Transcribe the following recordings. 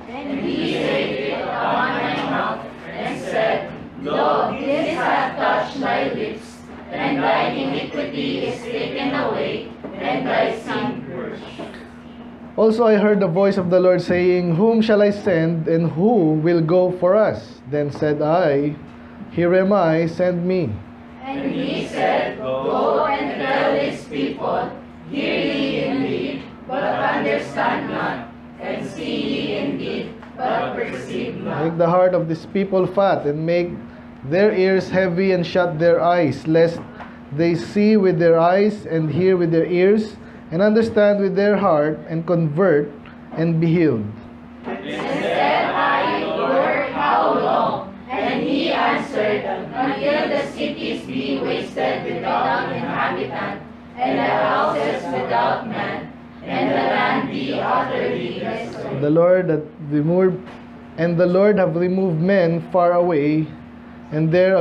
And he said it upon my mouth, and said, Lo, this hath touched thy lips, and thy iniquity is taken away, and thy sin purged. Also I heard the voice of the Lord saying, Whom shall I send, and who will go for us? Then said I, Here am I, send me. And he said, Go and tell this people, Hear ye indeed, but understand not, and see ye indeed, but perceive not. Make the heart of this people fat, and make their ears heavy, and shut their eyes, lest they see with their eyes, and hear with their ears, and understand with their heart, and convert, and be healed. And said I, Lord, how long? And he answered, Until the cities be wasted without inhabitant, and the houses without man, and the land be utterly desolate. The Lord have removed men far away, and there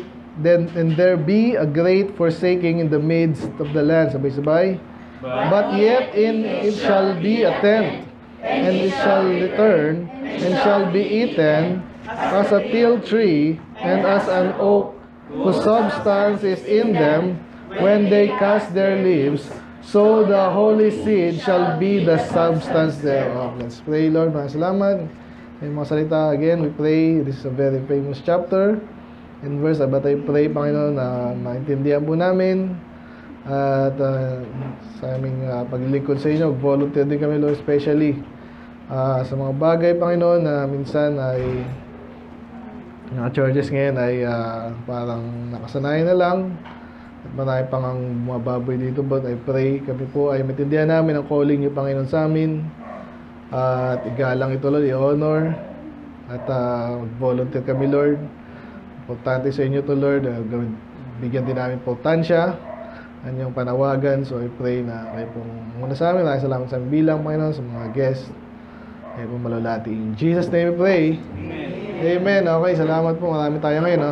be a great forsaking in the midst of the land. Sabay-sabay. But yet in it shall be a tent, and it shall return, and shall be eaten, as a teil tree, and as an oak, whose substance is in them, when they cast their leaves, so the holy seed shall be the substance thereof. Let's pray, Lord. Maraming salamat. Yung mga salita, again, we pray. This is a very famous chapter and verse. But I pray, Panginoon, na maintindihan po namin. At sa aming paglilingkod sa inyo, volunteer din kami, Lord, especially sa mga bagay, Panginoon, na minsan ay mga churches ngayon ay parang nakasanayan na lang. At marami pang ang mga baboy dito, but I pray kami po ay maintindihan namin ang calling niyo, Panginoon, sa amin. At igalang ito, Lord, i-honor. At volunteer kami, Lord. Importante sa inyo to, Lord. Bigyan din namin importansya ang inyong panawagan. So I pray na kayo pong muna sa amin. Maraming salamat sa aming bilang, Panginoon, sa mga guests. Kayo pong malulati. In Jesus' name we pray. Amen. Okay, salamat po. Marami tayo ngayon.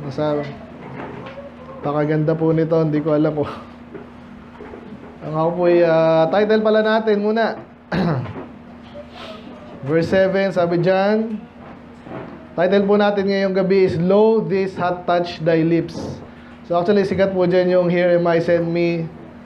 Pakaganda po nito. Hindi ko alam po. Ang ako po ay title pala natin muna. Verse 7, sabi dyan. Title po natin ngayong gabi is Lo, this hath touched thy lips. So actually, sikat po dyan yung Here am I, send me.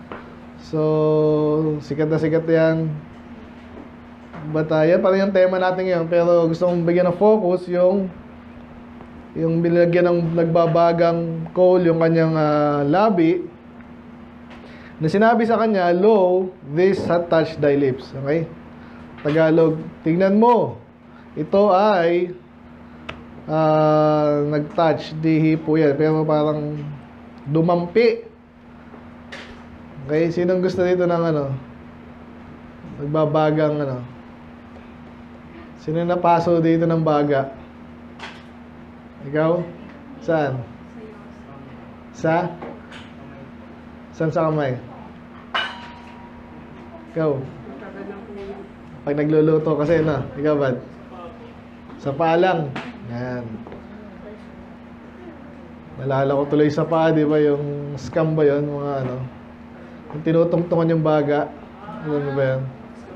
So, sikat na sikat yan. But yan parang yung tema natin ngayon. Pero gusto kong bigyan ng focus yung binigyan ng nagbabagang Cole, yung kanyang labi, na sinabi sa kanya, Lo, this hath touched thy lips. Okay? Tagalog, tingnan mo. Ito ay nag-touch, di po yan. Pero parang dumampi. Okay? Sinong gusto dito ng nagbabagang Sino napaso dito ng baga? Ikaw? Saan? Saan sa kamay? Ikaw? Pag nagluluto kasi ikaw ba? Sa paa lang. Yan. Nalala ko tuloy sa paa, di ba? Yung scam ba yun? Mga yung tinutungtungan yung baga. Ano ba yan?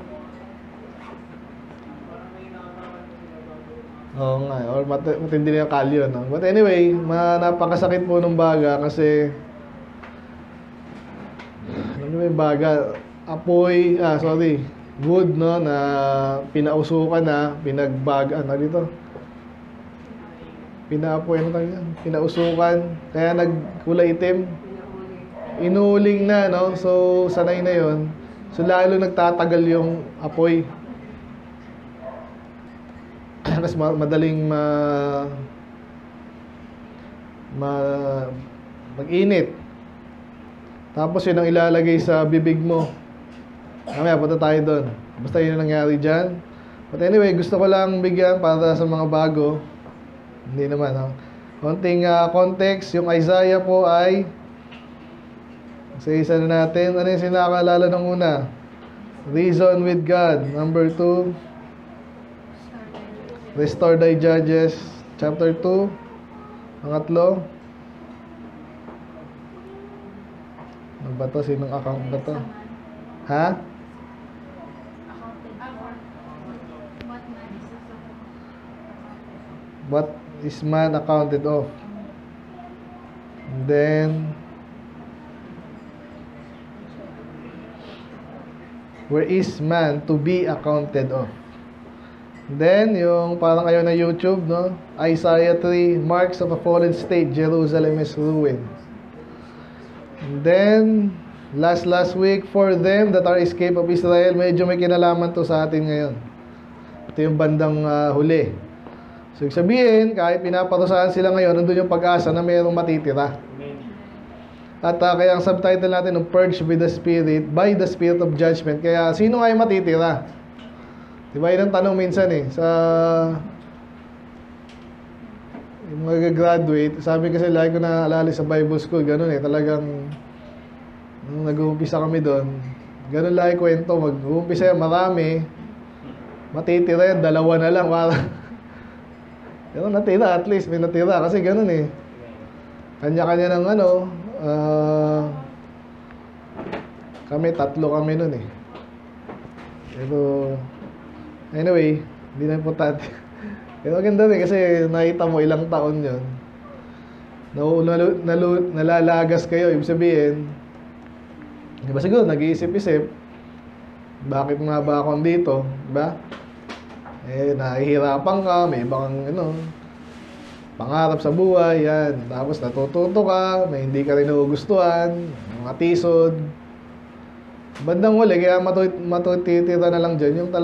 Oo nga, or matindi na yung kalyo, no? But anyway, napakasakit po ng baga kasi ano yung baga? Apoy, wood, no? Na pinausukan na, dito? Pinaapoy, pinausukan, kaya nagkulay itim. Inuling na, no? So, sanay na yon. So, lalo nagtatagal yung apoy. Kasi madaling mag-init. Tapos yun ang ilalagay sa bibig mo. Mamaya, punta tayo doon. Basta yun ang nangyari dyan. But anyway, gusto ko lang bigyan para sa mga bago. Hindi naman, no? Konting context. Yung Isaiah po ay isa-isa na natin. Ano yung sinakalala ng una? Reason with God. Number 2, Restore thy judges. Chapter 2. Pangatlo. Ano ba to? Sinong account ba to? Ha? What is man accounted of? And then, where is man to be accounted of? Then, yung parang ayaw na YouTube, no? Isaiah 3, marks of a fallen state, Jerusalem is ruined. And then, last week, for them that are escape of Israel, medyo may kinalaman to sa atin ngayon. Ito yung bandang huli. So, ibig sabihin, kahit pinaparusahan sila ngayon, nandun yung pag-asa na mayroong matitira. At kaya ang subtitle natin, purged by the Spirit of judgment. Kaya, sino nga yung matitira? Diba, yun ang tanong minsan sa yung mga graduate, sabi kasi lagi ko na alala sa Bible school, ganun talagang nung nag-uumpisa kami doon, ganun lagi kwento, mag-uumpisa marami, matitira yan, 2 na lang, ganun natira, at least may natira, kasi ganun kanya-kanya ng kami 3 kami nun pero anyway, hindi na importante. Pero maganda rin kasi nakita mo ilang taon yun. Nalalagas kayo. Ibig sabihin, di ba siguro nag-iisip-isip, bakit nga ba ako dito? Diba? Nahihirapan ka, may ibang pangarap sa buhay, yan. Tapos natututo ka, may hindi ka rin nagugustuhan, mga tisod. Bandang huli, kaya matutitira na lang dyan yung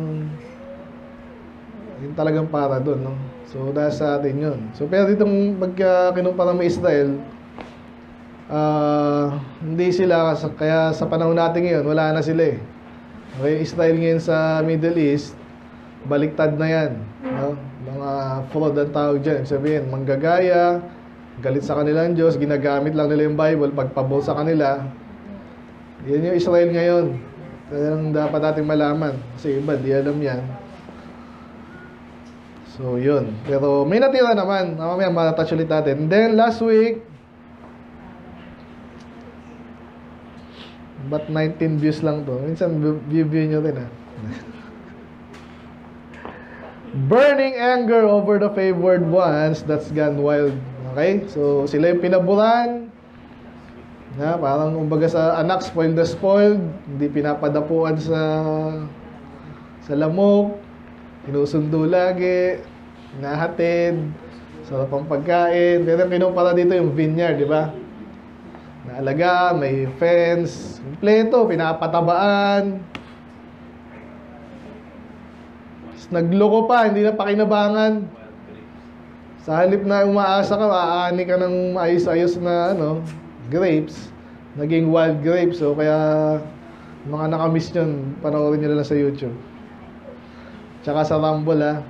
talagang para doon, no? So, dahil sa atin yun. So, pero ditong pagka kinumpara mo Israel, hindi sila, kaya sa panahon natin ngayon, wala na sila Okay, Israel ngayon sa Middle East, baliktad na yan, no? Mga fraud ang tawag dyan. Sabihin, manggagaya, galit sa kanilang Diyos, ginagamit lang nila yung Bible, pagpabol sa kanila. Yan yung Israel ngayon. Kaya dapat natin malaman. Kasi iba, di alam yan. So, yun. Pero may natira naman. Mamaya matatouch ulit natin. And then, last week, but 19 views lang to. Minsan, view nyo rin Burning anger over the favored ones, that's gone wild. Okay? So, sila yung pinaburan. Parang kumbaga sa anak, spoiled the spoiled, hindi pinapadapuan sa lamok, sinusundo lagi, hinahatid, sarap ang pagkain. Pero kinumpara dito yung vineyard, di ba? Naalaga, may fence, kompleto, pinapatabaan. Nagloko pa, hindi na pakinabangan. Sa halip na umaasa ka, aani ka ng maayos-ayos na grapes, naging wild grapes. So kaya mga nakamiss yun, panoorin nyo lang sa YouTube tsaka sa Rumble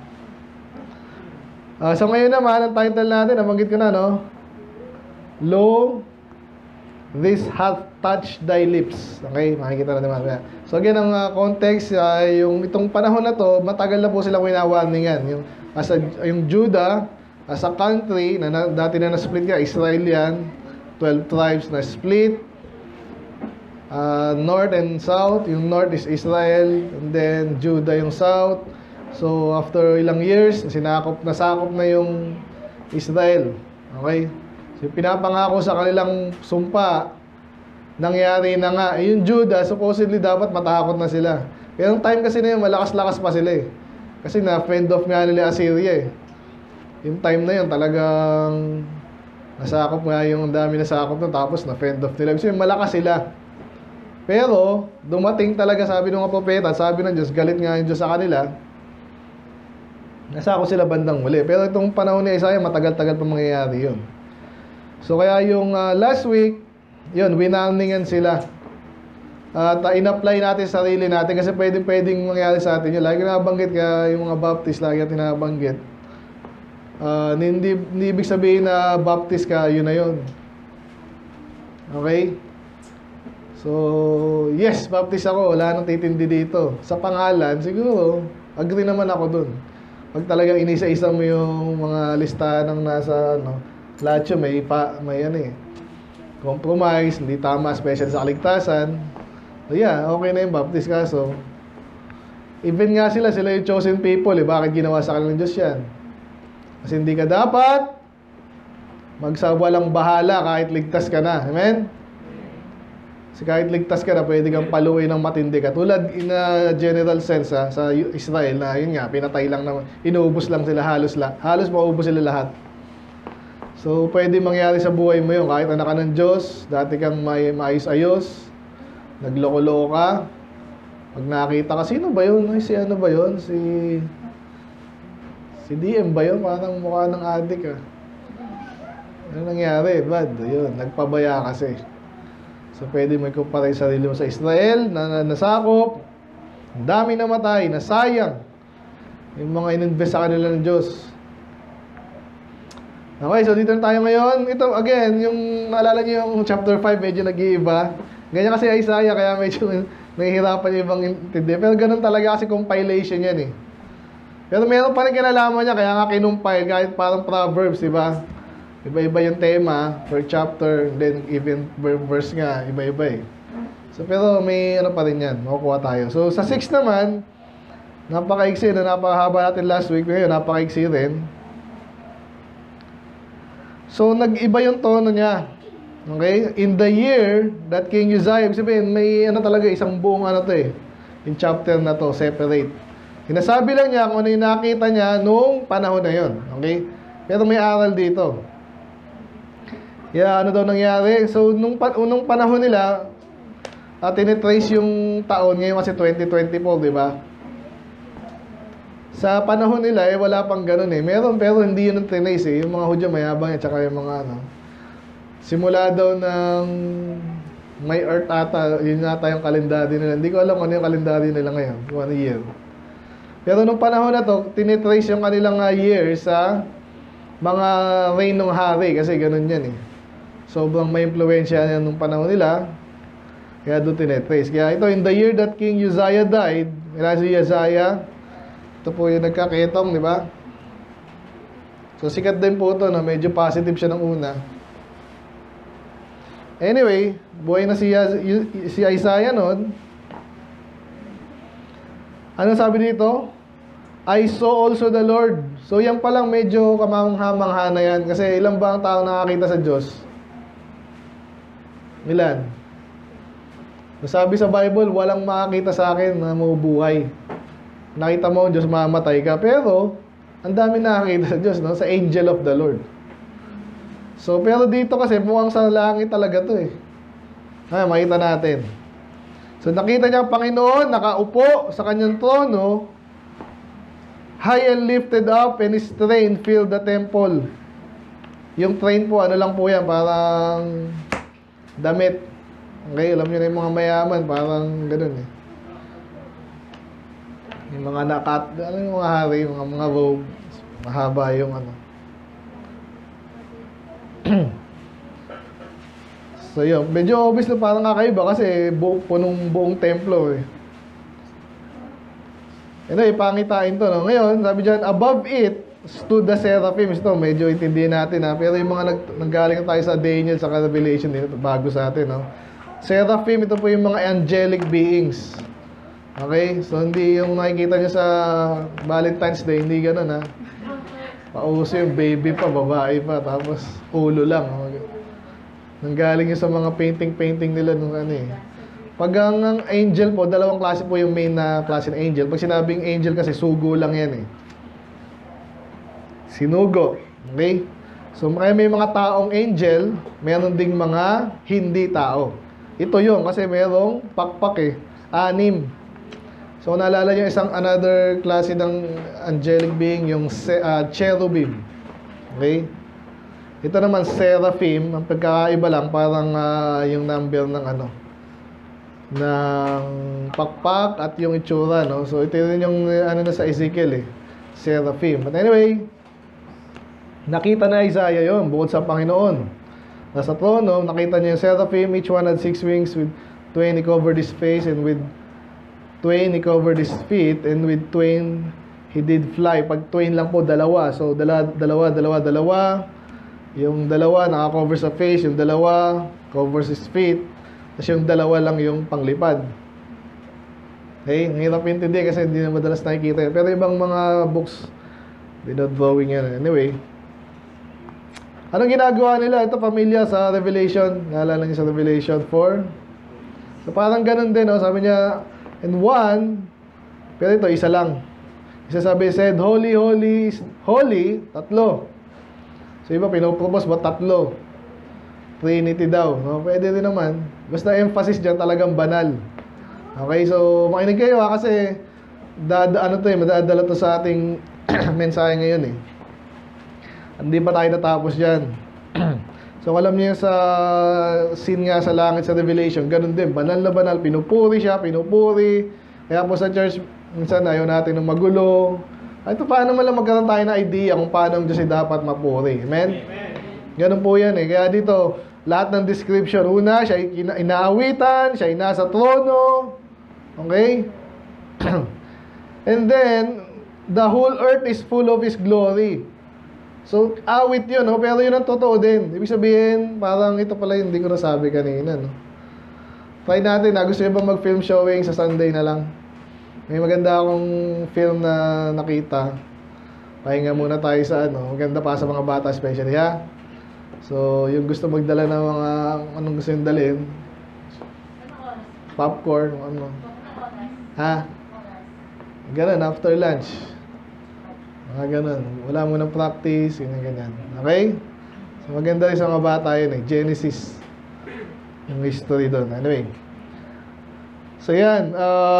so ngayon naman, ang title natin, nabanggit ko na Lo, this hath touched thy lips. Okay, makikita na naman. So again, ang context, yung itong panahon na to, matagal na po silang winawarningan. Yung Judah, as a country, na dati na na-split ka, Israel yan, 12 tribes na split, north and south. Yung north is Israel, and then Judah yung south. So after ilang years, nasakop na yung Israel. Okay? So pinapangako sa kanilang sumpa, nangyari na nga. Yung Judah, supposedly dapat matakot na sila. Pero yung time kasi na yun, malakas-lakas pa sila Kasi na-fend off nga nila Assyria Yung time na yun, talagang nasakop nga yung dami nasakop na, tapos na-fend off nila. Kasi malakas sila. Pero, dumating talaga, sabi ng mga propeta, sabi ng Diyos, galit nga yung Diyos sa kanila. Nasakop sila bandang muli. Pero itong panahon ni Isaiah, matagal-tagal pa mangyayari yun. So, kaya yung last week, yun, winarningan sila. At in-apply natin sa sarili natin kasi pwedeng mangyari sa atin yun. Lagi nabanggit, kaya yung mga Baptist, lagi natin nabanggit. Hindi ibig sabihin na Baptist ka, yun na yun. Okay? So, yes, Baptist ako. Wala nang titindi dito. Sa pangalan, siguro, agree naman ako dun. Pag talagang inisa-isa mo yung mga listahan ng nasa, lahat yun, may compromise, hindi tama, special sa kaligtasan. So, yeah, okay na yung Baptist kaso. Even nga sila yung chosen people, bakit ginawa sa kanilang Diyos yan? Kasi hindi ka dapat magsawalang bahala kahit ligtas ka na. Amen? Kasi kahit ligtas ka na, pwede kang paluin ng matindi. Katulad in a general sense sa Israel na yun nga, pinatay lang naman, inuubos lang sila halos maubos sila lahat. So, pwede mangyari sa buhay mo yun. Kahit anak ka ng Diyos, dati kang maayos-ayos, nagloko-loko ka, pag nakita ka, sino ba yun? Ay, si ano ba yun? Si DM ba yun? Parang mukha ng adik Ano nangyari? Bad. Yun, nagpabaya kasi. So, pwede mo ikumpara yung sarili mo sa Israel na nasakop. Ang dami namatay, nasayang. Yung mga ininvest sa kanila ng Diyos. Okay, so dito na tayo ngayon. Ito, again, yung naalala niyo yung chapter 5, medyo nag-iiba. Ganyan kasi Isaiah, kaya medyo nahihirapan yung ibang intindi. Pero ganun talaga kasi compilation yan eh. Pero meron pa rin kinalaman niya, kaya nga kinumpile, kahit parang Proverbs, di ba? Iba-iba yung tema per chapter, then even per verse nga, iba-iba eh. So, pero may ano pa rin yan, makukuha tayo. So, sa 6 naman, napaka-iksi na napakahaba natin last week, ngayon napaka-iksi rin. So, nag-iba yung tono niya. Okay? In the year that King Uzziah, sabihin, may ano talaga, isang buong ano to eh. Yung chapter na to, separate. Sinasabi lang niya kung ano yung nakita niya nung panahon na yon. Okay? Pero may aral dito. Ano daw nangyari? So, nung panahon nila, tinitrace yung taon, ngayon kasi 2024, di ba? Sa panahon nila, wala pang ganun eh. Meron, pero hindi yun ang trinace eh. Yung mga Hudyo, mayabang at saka yung mga ano. Simula daw ng may earth ata, yun ata yung kalendaryo nila. Hindi ko alam ano yung kalendaryo nila ngayon, 1 year. Pero nung panahon na to, tinitrace yung kanilang year sa mga reign ng hari, kasi ganun yan eh. Sobrang may impluensya yan nung panahon nila, kaya doon tinitrace. Kaya ito, in the year that King Uzziah died, si Uzziah, ito po yung nagkaketong, di ba? So, sikat din po ito, no? Medyo positive siya ng una. Anyway, buhay na si Isaiah noon. Ano sabi dito? I saw also the Lord. So, yan palang medyo kamangha-mangha na yan. Kasi ilan ba ang tao nakakita sa Diyos? Ilan? Sabi sa Bible, walang makakita sa akin na mabubuhay. Nakita mo, Diyos, mamatay ka. Pero, ang dami nakakita sa Diyos, no? Sa angel of the Lord. So, pero dito kasi, mukhang sa langit talaga to eh. Makita natin. So, nakita niya ang Panginoon, nakaupo sa kanyang trono, high and lifted up, and his train filled the temple. Yung train po, ano lang po yan, parang damit. Okay, alam niyo na yung mga mayaman, parang ganun eh. Yung mga ano yung mga hari, yung mga robe, mahaba yung ano. So yun, medyo obvious na parang kakaiba kasi buong templo eh. Anyway, pangitain to, no? Ngayon, sabi dyan, above it stood the seraphim. Ito, medyo intindihin natin ha. Pero yung mga nanggaling tayo sa Daniel, sa Revelation, dito, bago sa atin, no? Seraphim, ito po yung mga angelic beings. Okay? So, hindi yung nakikita nyo sa Valentine's Day, hindi ganun ha. Pauso yung baby pa, babae pa, tapos ulo lang. Nanggaling yun sa mga painting nila nung ano eh. Pag ang angel po, dalawang klase po yung main na klase ng angel. Pag sinabing angel kasi, sugo lang yan eh. Sinugo. Okay? So, may mga taong angel, meron ding mga hindi tao. Ito yun, kasi merong pakpak eh. 6. So, naalala nyo another klase ng angelic being, yung cherubim. Okay? Ito naman, seraphim. Ang pagkakaiba lang, parang yung number ng ano, ng pakpak at yung itsura, no? So, ito rin yung ano na sa Ezekiel eh. Seraphim. But anyway, nakita na Isaiah yun, bukod sa Panginoon. Nasa trono, nakita niya yung seraphim, each one had 6 wings, with 2 he covered his face, and with 2 he covered his feet, and with 2 he did fly. Pag 2 lang po, dalawa. So, dalawa. Yung dalawa naka-cover sa face, yung dalawa covers his feet, tapos yung dalawa lang yung panglipad. Okay? Ang hirap intindi kasi hindi na madalas nakikita yun. Pero ibang mga books Dinodrawing yan. Anyway. Anong ginagawa nila? Ito, pamilya sa Revelation. Naalala niyo sa Revelation 4. So, parang ganun din, no? Sabi niya, and one, pero ito, isa lang. Isa sabi, said, holy, holy, holy, tatlo. So, iba, pinopropose ba tatlo? Trinity daw. No? Pwede rin naman. Basta emphasis dyan talagang banal. Okay, so, makinig kayo ha, kasi, madadala to sa ating mensahe ngayon eh. Hindi pa tayo natapos dyan. So, alam niyo sa scene nga sa langit sa Revelation, ganun din, banal na banal, pinupuri siya, pinupuri. Kaya po sa church, minsan ayaw natin ng magulo. Ito, paano man lang magkaroon tayo ng idea kung paano ang Diyos ay dapat mapuri. Amen? Ganun po yan eh. Kaya dito, lahat ng description, una, siya ay inaawitan, siya ay nasa trono. Okay? And then, the whole earth is full of His glory. So, awit yun, no? Pero yun ang totoo din. Ibig sabihin, parang ito pala hindi ko nasabi kanina, no? Try natin, gusto nyo ba mag-film showing sa Sunday na lang? May maganda akong film na nakita. Pahinga muna tayo sa maganda pa sa mga bata especially, ha? So, yung gusto magdala ng mga, anong gusto yung dalhin? Popcorn, ano? Ha? Ganun, after lunch. Mga ganun. Wala mo ng practice, ganyan. Okay? So, maganda rin sa mga bata yun eh. Genesis. Yung history doon. Anyway. So, yan.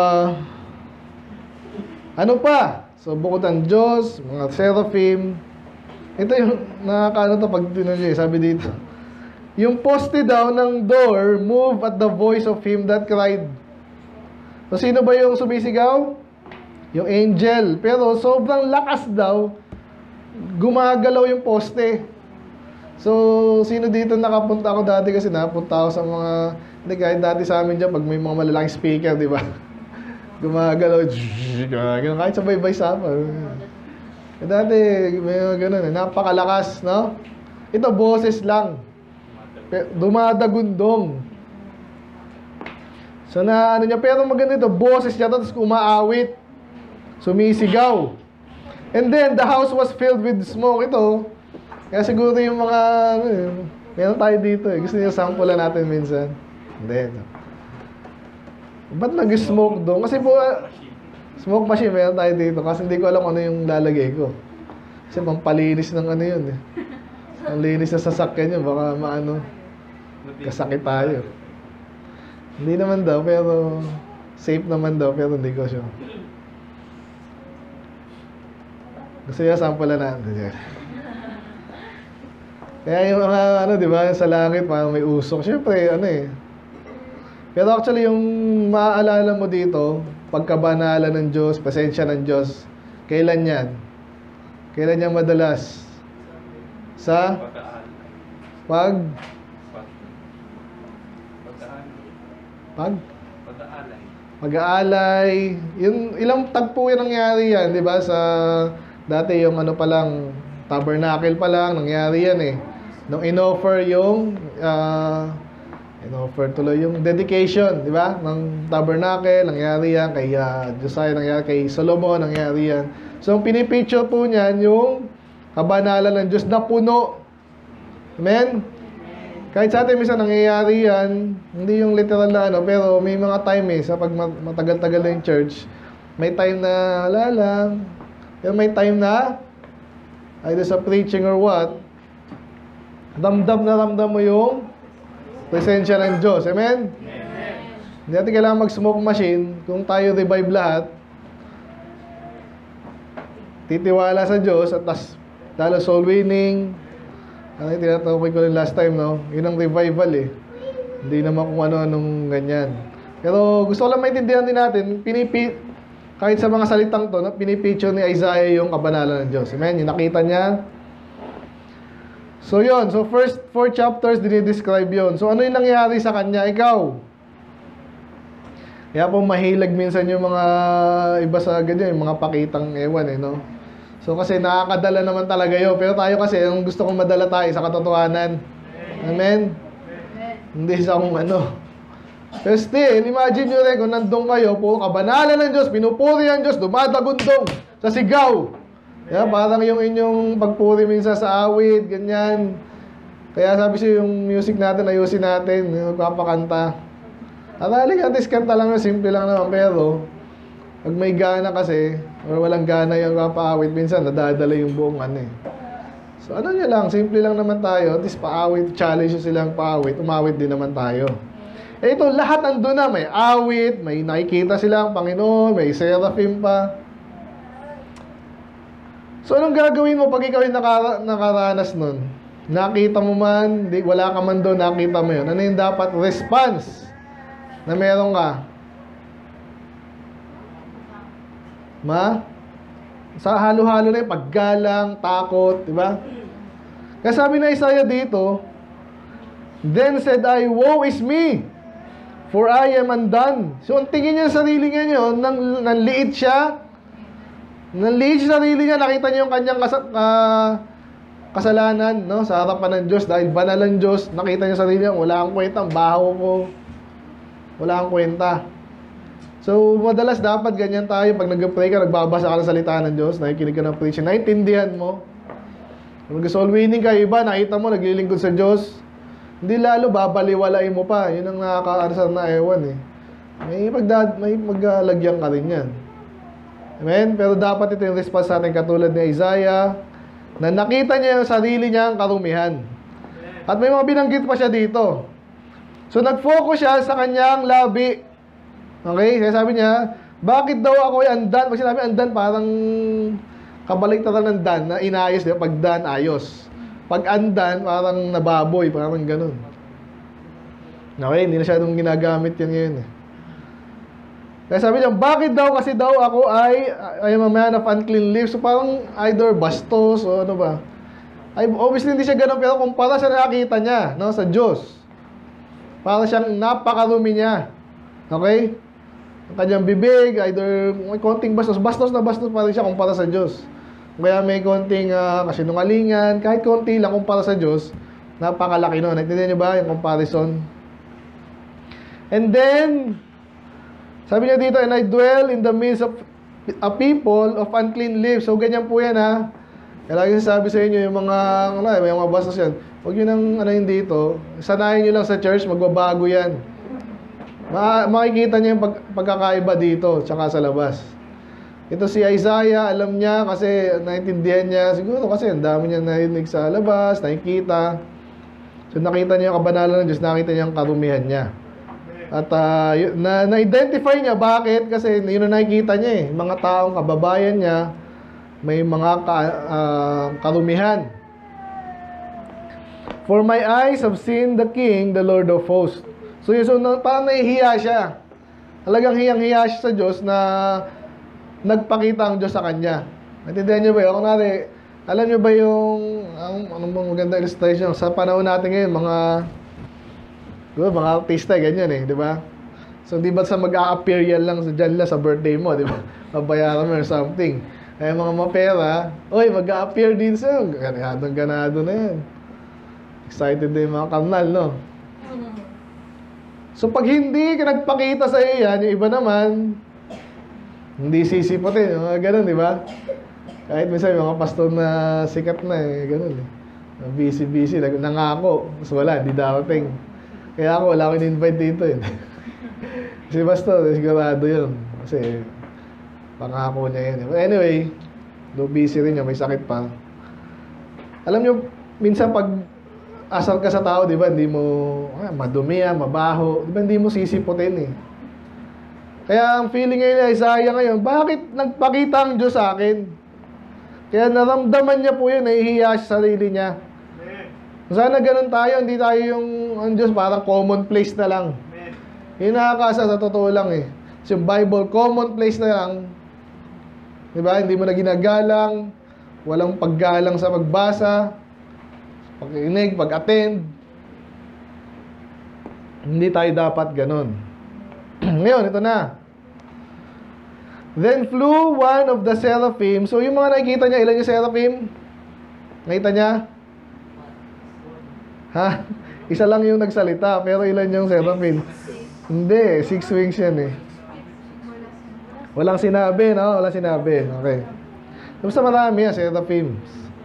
Ano pa? So, bukod ang Diyos, mga seraphim. Ito yung nakakaano to pag tinanong sabi dito. Yung poste daw ng door move at the voice of him that cried. So, sino ba yung sumisigaw? Yung angel. Pero sobrang lakas daw, gumagalaw yung poste. So, sino dito nakapunta ako dati kasi napunta ako sa mga, hindi kahit dati sa amin dyan, pag may mga malalaking speaker, di ba? Gumagalaw, gumagalaw, kahit sa baybay sama. Dati, may mga ganun eh, napakalakas, no? Ito, boses lang. Dumadagundong. So, na ano niya, pero maganda ito, boses niya, tapos umaawit. Sumisigaw. And then, the house was filled with smoke. Ito, kaya siguro yung mga, meron tayo dito eh. Gusto niyo sample natin minsan. Hindi. Ba't nag-smoke doon? Kasi po, smoke machine meron tayo dito. Kasi hindi ko alam ano yung lalagay ko. Kasi pampalinis ng ano yun eh. Ang linis na sasakyan yun. Baka maano, kasakit tayo. Hindi naman daw, pero safe naman daw, pero hindi ko sure. Gusto niya sample na natin. Kaya yung mga di ba, sa langit, parang may usok. Siyempre, Pero actually, yung maaalala mo dito, pagkabanalan ng Diyos, pasensya ng Diyos, kailan yan? Kailan yan madalas? Sa? Pag-aalay. Yung ilang tagpo yung nangyari yan, di ba? Sa dati yung pa lang, tabernacle pa lang, nangyari yan eh. Nung in-offer yung, in-offer tuloy yung dedication, di ba? Ng tabernacle, nangyari yan. Kay Josiah, nangyari. Kay Solomon, nangyari yan. So, ang pinipicture po niyan, yung kabanalan ng Diyos na puno. Amen? Kahit sa atin, minsan nangyayari yan, hindi yung literal na pero may mga time sa pag matagal-tagal na yung church, may time na, lang. Pero may time na, either sa preaching or what, ramdam mo yung presensya ng Diyos. Amen? Hindi natin kailangan mag-smoke machine. Kung tayo revive lahat, titiwala sa Diyos at lalo soul winning. Ano yung tinatawag ko rin last time, no? Yun ang revival eh. Hindi naman kung ano-anong ganyan. Pero gusto ko lang maintindihan din natin, kahit sa mga salitang to, pinipicture ni Isaiah yung kabanalan ng Diyos. Amen? Yung nakita niya. So yun, so first 4 chapters, dinidescribe yun. So ano yung nangyari sa kanya? Ikaw. Kaya po mahilag minsan yung mga iba sa ganyan, yung mga pakitang ewan no? So kasi nakakadala naman talaga yun. Pero tayo kasi, yung gusto kong madala tayo sa katotohanan. Amen? Hindi sa kung Pero still, imagine nyo rin kung nandun kayo, puro kabanalan ng Diyos, pinupuri ang Diyos, dumadagundong sa sigaw. Yeah, parang yung inyong pagpuri minsan sa awit, ganyan. Kaya sabi siya yung music natin, ayusin natin, yung magpapakanta. Aralin at least kanta lang, simple lang naman. Pero, pag may gana kasi, or walang gana yung paawit, minsan nadadala yung buong ano eh. So ano nyo lang, simple lang naman tayo. At least paawit, challenge nyo silang paawit, umawit din naman tayo. Eh ito, lahat andun na. May awit, may nakikita silang Panginoon, may seraphim pa. So anong gagawin mo pag ikaw yung nakaranas nun? Nakita mo man, wala ka man doon, nakita mo yun. Ano yung dapat response na meron ka? Sa halo-halo na yung paggalang, takot, di ba? Kaya sabi na Isaiah dito, "Then said I, woe is me, for I am undone." So, ang tingin niya sa sarili niya yun, nanliit siya. Nanliit siya sa sarili niya, nakita niya yung kanyang kasalanan, no? Sa harapan ng Diyos, dahil banal ang Diyos, nakita niya sa sarili niya, wala akong kwenta, ang baho ko. Wala akong kwenta. So, madalas dapat ganyan tayo. Pag nag-pray ka, nagbabasa ka ng salita ng Diyos, nakikinig ka ng preaching, naintindihan mo. Kung nag-soul winning ka, iba, nakita mo, naglilingkod sa Diyos, hindi lalo, babaliwalain mo pa. Yun ang nakakaarasar na ewan eh. May maglalagyan ka rin yan. Amen? Pero dapat ito yung response natin katulad ni Isaiah, na nakita niya yung sarili niyang karumihan. At may mga binanggit pa siya dito. So, nag-focus siya sa kanyang labi. Okay? Kaya sabi niya, bakit daw ako ay andan? Pag sinabi andan, parang kabaliktaran ng dan na inayos. Diba? Pag dan, ayos. Pag andan, parang nababoy. Parang ganun. Okay? Hindi na siya nung ginagamit yan ngayon. Kaya sabi niya, bakit daw? Kasi daw ako I am a man of unclean lips. So parang either bastos o ano ba. Obviously hindi siya ganun, pero kumpara sa nakakita niya, no, sa Diyos. Para siyang napakarumi niya. Okay? Ang kanyang bibig, either may konting bastos. Bastos na bastos pa rin siya kumpara sa Diyos. Kaya may konting kasinungalingan, kahit konti lang kumpara sa Diyos, napakalaki nun. Naintindihan niyo ba yung comparison? And then, sabi niya dito, and I dwell in the midst of a people of unclean lips. So, ganyan po yan ha. Kaya lagi sabi sa inyo, yung mga, may mga bastos yan. Huwag yun ang yun dito. Sanayin nyo lang sa church, magbabago yan. Makikita niya yung pagkakaiba dito, tsaka sa labas. Ito si Isaiah, alam niya kasi naintindihan niya. Siguro kasi ang dami niya narinig sa labas, nakikita. So, nakita niya yung kabanalan ng Diyos, nakita niya yung karumihan niya. At na-identify niya bakit kasi yun na nakikita niya eh. Mga taong kababayan niya may mga karumihan. For my eyes have seen the King, the Lord of hosts. So parang nahihiya siya. Talagang hiyang-hiya siya sa Diyos na nagpakita ang Diyos sa kanya. Naintindihan niyo ba yun? Alam niyo ba yung anong maganda illustration? Sa panahon natin ngayon, mga artista, ganyan eh, di ba? So, di ba sa mag-a-appear yan lang sa birthday mo, di ba? Mabayaran mo or something. Kaya mga mapera, oy, mag-a-appear din sa ganado na yan. Excited na yung mga karnal, no? So, pag hindi ka nagpakita sa iyo yan, yung iba naman, hindi sisipotin, mga ganun, di ba? Kahit minsan, yung mga pastor na sikat na eh, ganun eh. Busy, nangako, mas wala, di dating. Kaya ako, wala akong in-invite dito eh. Si Pastor, sigurado yun. Kasi, pangako niya yun. But anyway, do busy rin niya, may sakit pa. Alam niyo, minsan pag asal ka sa tao, di ba, hindi mo, madumi yan, mabaho, di ba, hindi mo sisiputin eh. Kaya ang feeling ngayon ni Isaiah ngayon, bakit nagpakita ang Diyos sa akin? Kaya naramdaman niya po yun, nahihiya siya sa sarili niya. Sana ganun tayo, hindi tayo ang Diyos parang commonplace na lang. Yung nakakasa sa totoo lang eh. So, yung Bible, commonplace na lang. Diba? Hindi mo na ginagalang, walang paggalang sa pagbasa, pag-inig, pag-attend. Hindi tayo dapat ganun. Ngayon, ito na. Then flew one of the seraphim. So, yung mga nakikita niya, ilan yung seraphim? Nakita niya? Ha? Isa lang yung nagsalita, pero ilan yung seraphim? Hindi, 6 wings yan eh. Walang sinabi, no? Walang sinabi. Okay. Basta marami yan, seraphims.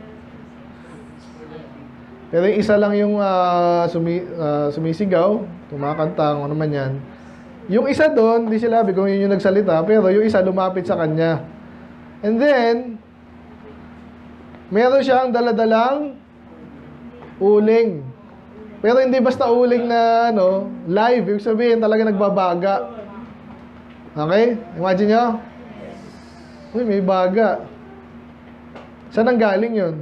Pero yung isa lang yung sumisigaw, kumakanta, ano man yan. Yung isa doon, di sila kung yun yung nagsalita, pero yung isa lumapit sa kanya. And then, meron siyang daladalang uling. Pero hindi basta uling na live, ibig sabihin talaga nagbabaga. Okay? Imagine nyo? Uy, may baga. Saan ang galing yun?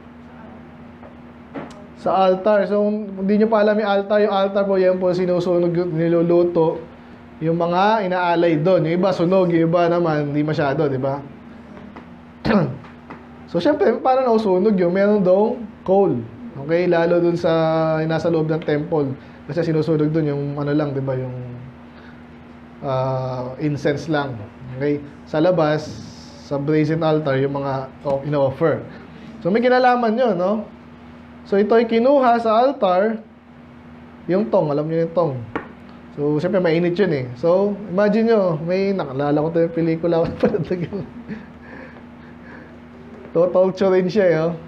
Sa altar. So, hindi nyo pa alam yung altar po, yan po sinusunog, niluluto. Yung mga inaalay doon. Yung iba sunog, yung iba naman, hindi masyado, di ba? So, syempre, paano nausunog yun? Meron doong coal. Okay? Lalo doon sa, nasa loob ng temple. Kasi sinusunog doon yung lang, di ba? Yung incense lang. Okay? Sa labas, sa brazen altar, yung mga ino-offer. So, may kinalaman yun, no? So, ito ay kinuha sa altar, yung tong, alam niyo yung tong. So, siyempre, mainit yun eh. So, imagine nyo, nakalala ko ito yung pelikula ko na Totalcho rin siya eh, oh.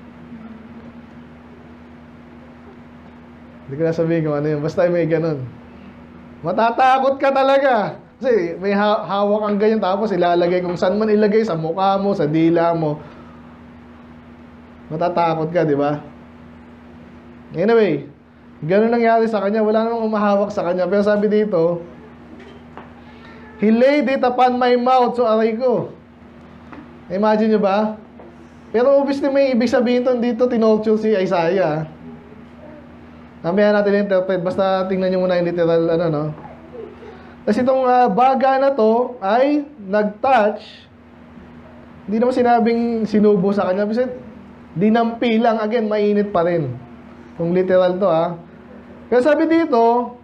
Hindi ko na sabihin kung ano yun. Basta may ganun. Matatakot ka talaga. Kasi may hawak kang ganyan tapos ilalagay kung saan man ilagay, sa mukha mo, sa dila mo. Matatakot ka, di ba? Anyway, ganun nangyari sa kanya. Wala namang umahawak sa kanya. Pero sabi dito, He laid it upon my mouth. So, aray ko. Imagine nyo ba? Pero obviously may ibig sabihin dito, tinulture si Isaiah. Mamaya natin interpret. Basta tingnan nyo muna yung literal, Kasi itong baga na to ay nag-touch. Hindi naman sinabing sinubo sa kanya. Kasi dinampi lang. Again, mainit pa rin. Kung literal to, Kaya sabi dito,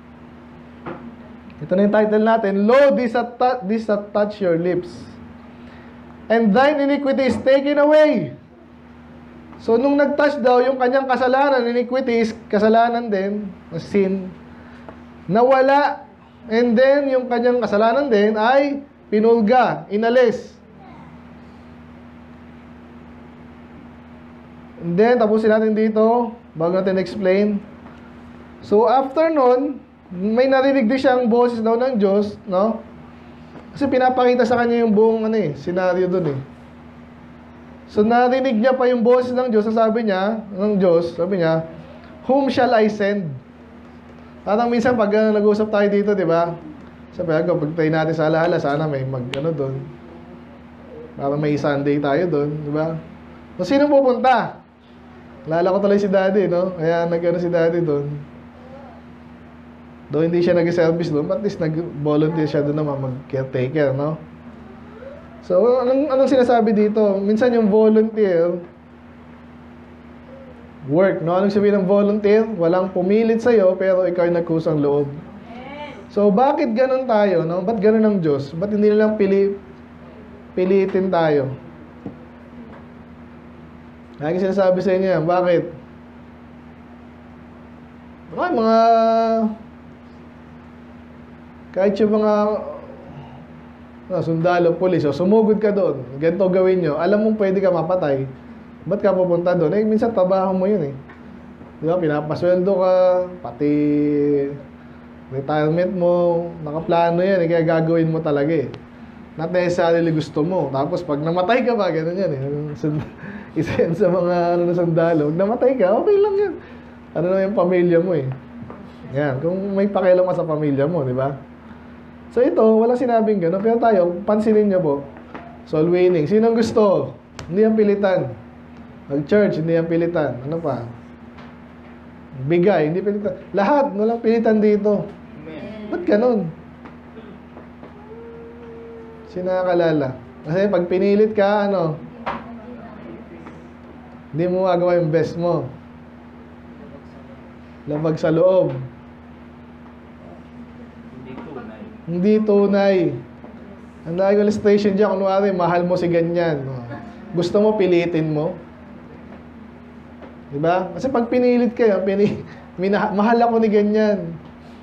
ito na yung title natin, Lo, this hath touched your lips. And thine iniquity is taken away. So, nung nag-touch daw, yung kanyang kasalanan, iniquity is kasalanan din, sin, nawala. And then, yung kanyang kasalanan din ay pinulga, inalis. And then, tapusin natin dito, bago natin explain. So, after nun, may narinig din siyang boses daw ng Diyos, no? Kasi pinapakita sa kanya yung buong senaryo dun eh. So narinig niya pa yung boses ng Diyos, sabi niya, whom shall I send? Parang minsan pag nag-uusap tayo dito, di ba? Sabi ako, pag tayo natin sa alaala, sana may doon. Parang may Sunday tayo doon, di ba? So sino pupunta? Lala ko talaga si Daddy, no? Kaya si Daddy doon. Doon hindi siya nag-service doon, at least nag-volunteer siya doon naman mag-caretaker, no? So, anong sinasabi dito? Minsan yung volunteer, work, no? Anong sabihin ng volunteer? Walang pumilit sa'yo, pero ikaw ay nagkusang loob. So, bakit ganun tayo, no? Ba't ganun ang Diyos? Ba't hindi nilang pilitin tayo? Lagi sinasabi sa inyo yan. Bakit? Mga kahit yung mga sundalo, pulis, sumugod ka doon, ganito gawin nyo, alam mong pwede ka mapatay, ba't ka pupunta doon? Minsan trabaho mo yun eh. Di ba? Pinapasweldo ka, pati retirement mo, nakaplano yan, kaya gagawin mo talaga eh. Not necessarily gusto mo. Tapos pag namatay ka ba, ganun yan eh. Isa yan sa mga sundalo. Pag namatay ka, okay lang yan. Ano na yung pamilya mo eh. Yan, kung may pakialam ka sa pamilya mo, di ba? So ito, walang sinabing gano'n. Pero tayo, pansinin nyo po. Soul winning. Sinong gusto? Hindi ang pilitan. Mag-church, hindi ang pilitan. Ano pa? Bigay, hindi pilitan. Lahat, walang pilitan dito. Ba't gano'n? Sinakalala. Kasi pag pinilit ka, hindi mo magawa yung best mo. Labag sa loob. Hindi tunay. Ang laging illustration dyan, kunwari, mahal mo si ganyan. Gusto mo, pilitin mo. Diba? Kasi pag pinilit kayo, mahal ako ni ganyan.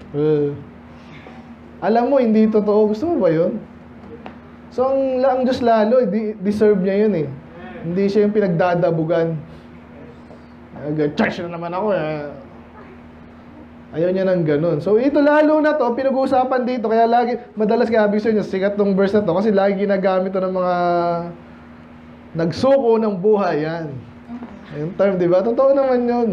Alam mo, hindi totoo. Gusto mo ba yun? So, ang Diyos lalo, deserve niya yun eh. Hindi siya yung pinagdadabugan. Church na naman ako eh. Ayaw niya ng ganun. So ito lalo na to, pinag-uusapan dito. Kaya lagi, madalas gabi sa inyo, sikat tong verse na to. Kasi lagi ginagamit to ng mga nagsuko ng buhay. Yan. Yung term, di ba? Totoo naman yun.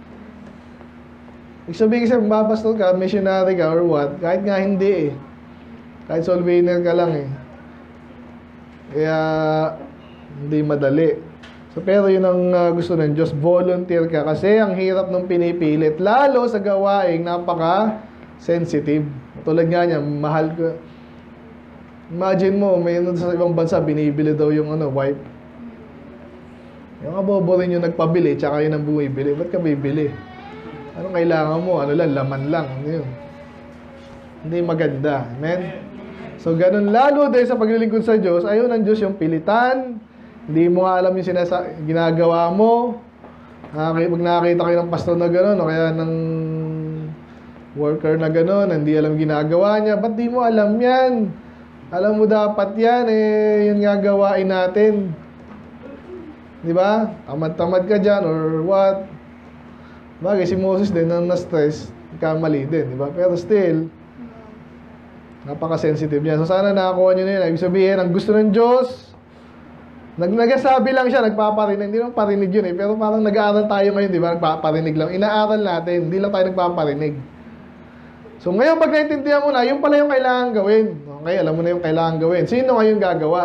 Ibig sabihin kasi mapapastol ka, missionary ka, or what, kahit nga hindi eh. Kahit soul winner ka lang eh. Kaya, hindi madali. So, pero yun ang gusto ng Diyos, volunteer ka. Kasi ang hirap nung pinipilit. Lalo sa gawaing napaka-sensitive. Tulad nga niya, mahal ko. Imagine mo, may sa ibang bansa, binibili daw yung wife. Yung abobo rin yung nagpabili, tsaka yun ang bumibili. Ba't ka bibili? Anong kailangan mo? Ano lang, laman lang. Ano yun? Hindi maganda. Amen? So, ganun. Lalo din sa paglilingkod sa Diyos, ayaw ng Diyos yung pilitan. Hindi mo nga alam yung ginagawa mo. Pag nakakita kayo ng pastor na gano'n, o kaya ng worker na gano'n, hindi alam ginagawa niya, ba't di mo alam yan? Alam mo dapat yan, yun nga gawain natin. Di ba? Tamad-tamad ka dyan, or what? Bagay, si Moses din, nang na-stress, kamali din, di ba? Pero still, napaka-sensitive niya. So sana nakakuha nyo na yun. Ibig sabihin, ang gusto ng Diyos, nagsasabi lang siya, nagpaparinig. Hindi naman parinig yun eh. Pero parang nag-aaral tayo ngayon, di ba? Nagpaparinig lang. Inaaral natin. Hindi lang tayo nagpaparinig. So ngayon, pag naintindihan mo na, yung pala yung kailangan gawin. Okay, alam mo na yung kailangan gawin. Sino ngayon gagawa?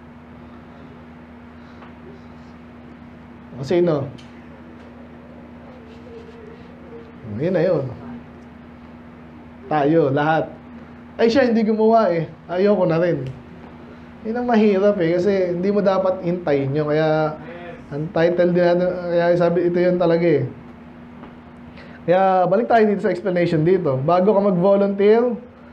O sino? Yun na yun. Tayo, lahat. Ay siya, hindi gumawa eh. Ayoko na rin. Yun ang mahirap eh, kasi hindi mo dapat hintayin yun. Kaya, ang title din natin, kaya sabi, ito yun talaga eh. Kaya, balik tayo dito sa explanation dito. Bago ka mag-volunteer,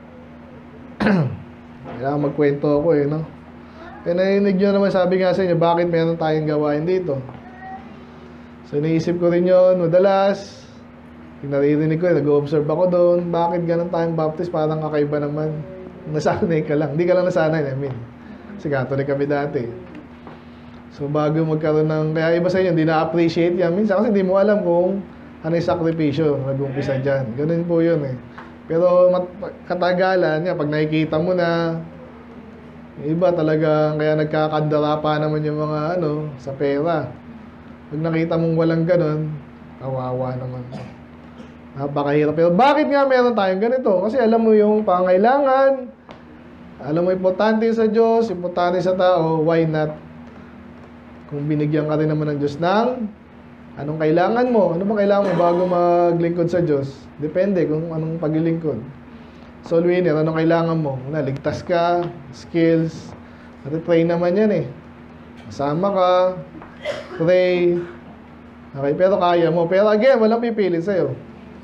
kailangan magkwento ako eh, no? Kaya narinig nyo naman, sabi nga sa inyo, bakit meron tayong gawain dito? So, iniisip ko rin yun, madalas, naririnig ko, nag-observe ako doon, bakit ganun tayong baptist, parang kakaiba naman. Nasanay ka lang. Hindi ka lang nasanay, I mean. Kasi Catholic kami dati. So, bago magkaroon ng... Kaya iba sa inyo, hindi na-appreciate yan. Minsan kasi hindi mo alam kung ano yung sakripisyo nag-umpisa dyan. Ganun po yun eh. Pero katagalan niya, pag nakikita mo na, iba talaga, kaya nagkakandara pa naman yung mga sa pera. Pag nakita mong walang ganun, kawawa naman. Napakahirap. Pero bakit nga meron tayong ganito? Kasi alam mo yung pangailangan, alam mo importante sa Diyos, importante sa tao, why not? Kung binigyan ka rin naman ng Diyos ng anong kailangan mo? Ano bang kailangan mo bago maglingkod sa Diyos? Depende kung anong paglilingkod. Soul winner, anong kailangan mo? Ligtas ka, skills, train naman yan eh. Kasama ka, pray. Okay, pero kaya mo. Pero again, walang pipilit sa'yo.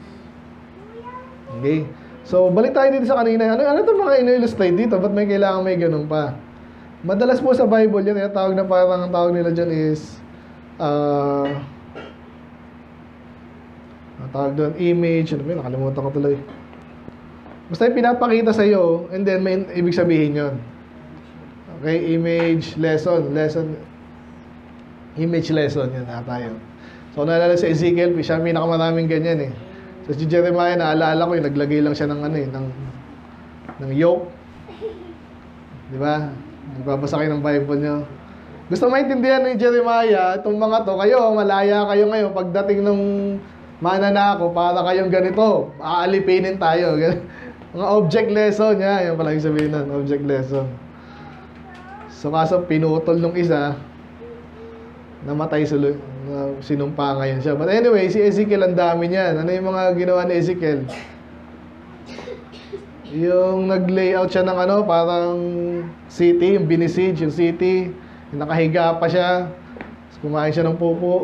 Okay. So, balik tayo dito sa kanina. Ano itong mga ino-illustrate dito? Ba't may kailangan may ganun pa? Madalas po sa Bible yan, tawag na parang ang tawag nila dyan is tawag doon, image. Ano ba yun? Nakalimutan ko tuloy. Basta yung pinapakita sa iyo, and then may ibig sabihin yon. Okay, image, lesson. Image lesson, yan na tayo. So, naalala sa Ezekiel, siya pinakamaraming ganyan eh. So, si Jeremiah, naalala ko, naglagay lang siya ng ng yoke. Di ba? Nagbabasa kayo ng Bible nyo. Gusto maintindihan ni Jeremiah, itong mga to, kayo, malaya kayo ngayon, pagdating ng mananako, para kayong ganito, aalipinin tayo. Mga object lesson, yan pala yung sabihin nun, object lesson. So, kaso pinutol nung isa, namatay sinumpa ngayon siya. But anyway, si Ezekiel, ang dami niyan. Ano yung mga ginawa ni Ezekiel? Yung nag-layout siya ng parang city, yung binisiege yung city. Yung nakahiga pa siya. Kumain siya ng pupo.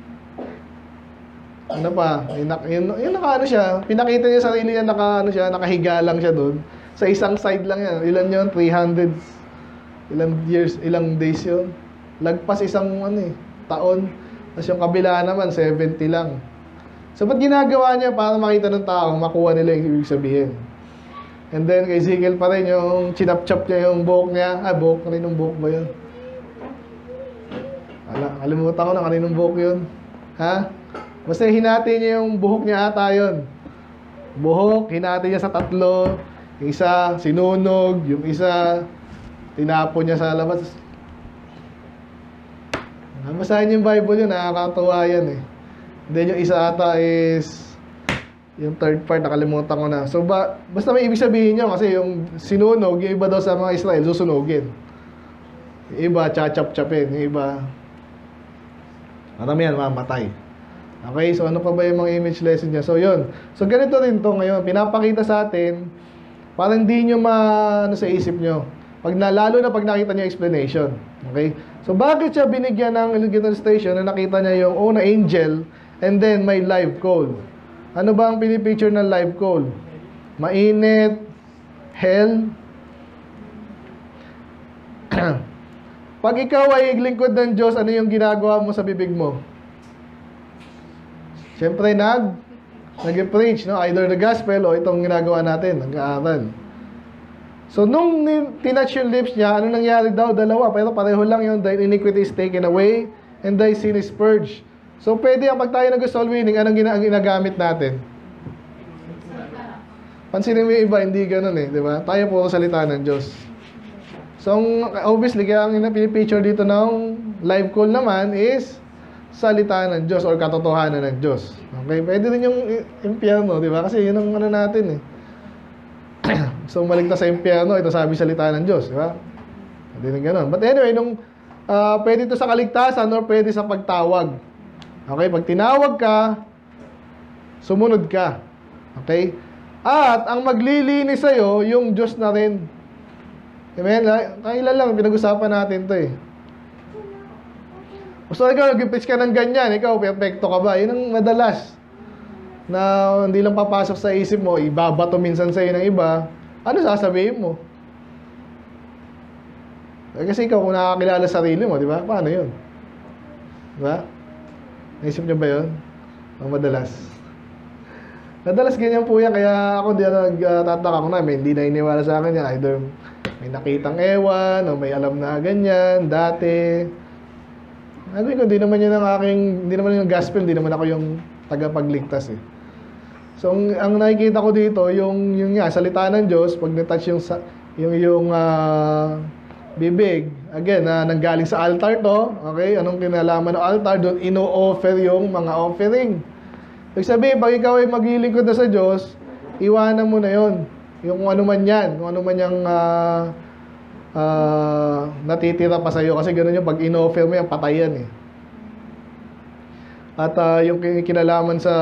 Ano pa? Yung naka siya. Pinakita niya sarili niya, nakahiga lang siya doon. Sa isang side lang yan. Ilan yun? 300. Ilang years, ilang days yun. Lagpas isang taon. Tapos yung kabila naman, 70 lang. So, ba't ginagawa niya para makita ng tao, makuha nila yung ibig sabihin? And then, kay Ezekiel pa rin, yung chinap-chop niya yung buhok niya. Buhok na rin yung buhok ba yun? Kalimutan ko na kaninong buhok yun. Ha? Basta hinati niya yung buhok niya ata yun. Buhok, hinati niya sa tatlo. Yung isa, sinunog. Yung isa, tinapon niya sa labas. Basahin yung Bible yun, nakakatuwa yan eh. Then yung isa ata is yung third part, nakalimutan ko na. So, basta may ibig sabihin nyo kasi yung sinunog, yung iba daw sa mga Israel, susunugin. Yung iba, chachap-chapin. Yung iba, marami yan, mamatay. Okay, so ano pa ba yung mga image lesson niya? So, yun. So, ganito rin to ngayon. Pinapakita sa atin, para hindi nyo ano sa isip nyo. Lalo na pag nakita nyo explanation. Okay? So, bakit siya binigyan ng Electrical Station na nakita niya yung una angel and then may live coal? Ano ba ang pinipicture ng live coal? Mainit, hell. Pag ikaw ay lingkod ng Diyos, ano yung ginagawa mo sa bibig mo? Siyempre, nag-preach, no? Either the gospel o itong ginagawa natin, nag-aaral. So, nung tinouch yung lips niya, ano nangyari daw? Dalawa, pero pareho lang yun. Thy iniquity is taken away, and thy sin is purged. So, pwede ang pag tayo nag-soul winning, anong ginagamit natin? Pansinin mo yung iba, hindi ganun eh, di ba? Tayo po salita ng Diyos. So, obviously, kaya ang pinipicture dito ng live call naman is salita ng Diyos or katotohanan ng Diyos. Okay? Pwede rin yung impyerno, di ba? Kasi yun ang ano natin eh. So, maligtas sa impyerno, ito sabi salita ng Diyos, di ba? Hindi rin ganun. But anyway, pwede ito sa kaligtasan or pwede sa pagtawag. Okay? Pag tinawag ka, sumunod ka. Okay? At ang maglilinis sa'yo, yung Diyos na rin. Amen? Kailan lang, pinag-usapan natin to eh. So, ikaw, nag-preach ka ng ganyan, ikaw, perfecto ka ba? Yun ang madalas. Na hindi lang papasok sa isip mo, ibabato minsan sa'yo ng iba, ano sasabihin mo? Kasi ikaw, kung nakakilala sarili mo, di ba? Paano yun? Di ba? Naisip niyo ba yun? Ang madalas. Madalas ganyan po yan, kaya ako di nagtataka ko na, hindi na iniwala sa akin yan. Either may nakitang ewan, o may alam na ganyan, dati. Ano ko, hindi naman yung gospel, hindi naman ako yung tagapagligtas eh. So, ang nakikita ko dito, yung salita ng Diyos, pag na-touch yung bibig, again, nanggaling sa altar to, okay, anong kinalaman ng altar, doon ino-offer yung mga offering. Ibig sabihin, pag ikaw ay maglilingkod na sa Diyos, iwanan mo na yon. Yung kung ano man yan, kung ano man yung natitira pa sa'yo, kasi gano'n yung pag ino-offer mo yan, patay yan eh. At yung kinalaman sa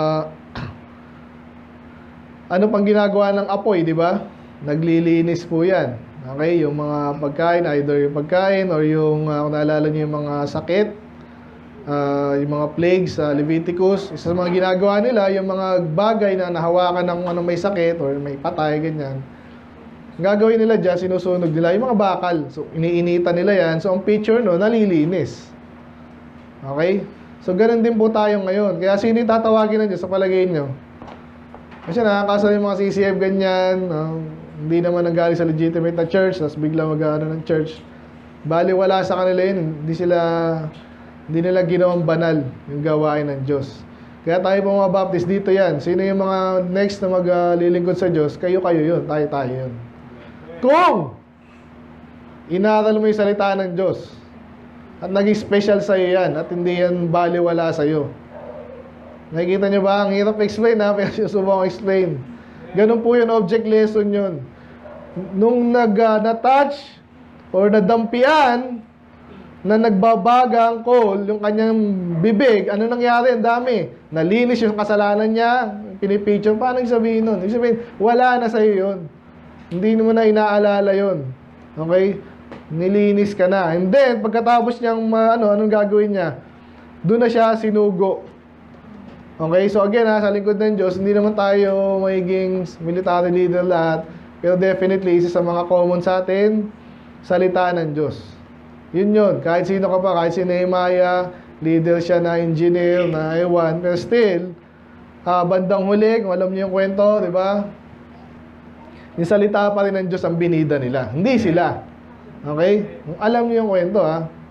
ano pang ginagawa ng apoy, di ba? Naglilinis po yan. Okay, yung mga pagkain, either yung pagkain or yung, kung naalala nyo yung mga sakit, yung mga plagues sa Leviticus, isa sa mga ginagawa nila, yung mga bagay na nahawakan ng may sakit or may patay, ganyan. Gagawin nila dyan, sinusunog nila yung mga bakal. So, iniinitan nila yan. So, ang picture no, nalilinis. Okay? So, ganun din po tayo ngayon. Kaya sino yung tatawagin ng Diyos sa palagay nyo? Kasi nakakasal yung mga CCF ganyan, hindi naman nanggaling sa legitimate na church, tapos bigla mag-ano ng church. Bali, wala sa kanila yun. Hindi nila ginawang banal yung gawain ng Diyos. Kaya tayo po mga Baptist, dito yan. Sino yung mga next na maglilingkod sa Diyos? Kayo yun. Tayo yun. Kung inaral mo yung salita ng Diyos at naging special sa'yo yan at hindi yan baliwala sa'yo. Nakikita nyo ba? Ang hirap explain ha, pero susubok explain. Ganun po yun, object lesson yun. Nung na-touch or nadampian na nagbabaga ang coal, yung kanyang bibig, ano nangyari? Ang dami. Nalinis yung kasalanan niya, pinipicture. Paano yung sabihin nun? Yung sabihin, wala na sa'yo yun. Hindi mo na inaalala yun. Okay? Nilinis ka na. And then, pagkatapos niyang, anong gagawin niya? Doon na siya sinugo. Okay? So again, sa lingkod ng Diyos, hindi naman tayo magiging military leader lahat. Pero definitely, isa sa mga common sa atin, salita ng Diyos. Yun. Kahit sino ka pa, kahit si Nehemiah, leader siya na engineer, na ewan. Pero still, bandang huli, kung alam niyo yung kwento, di ba? Yung salita pa rin ng Diyos ang binida nila. Hindi sila. Okay? Kung alam niyo yung kwento,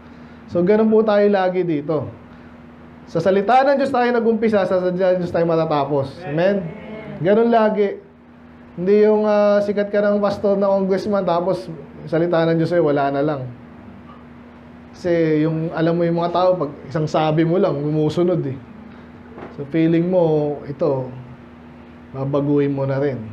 So, ganun po tayo lagi dito. Sa salita ng Diyos tayo nag-umpisa, sa salita ng Diyos tayo matatapos. Amen? Ganun lagi. Hindi yung sikat ka ng pastor na congressman, tapos salita ng Diyos ay wala na lang. Kasi yung, alam mo yung mga tao, pag isang sabi mo lang, umusunod eh. So, feeling mo, ito, babaguhin mo na rin.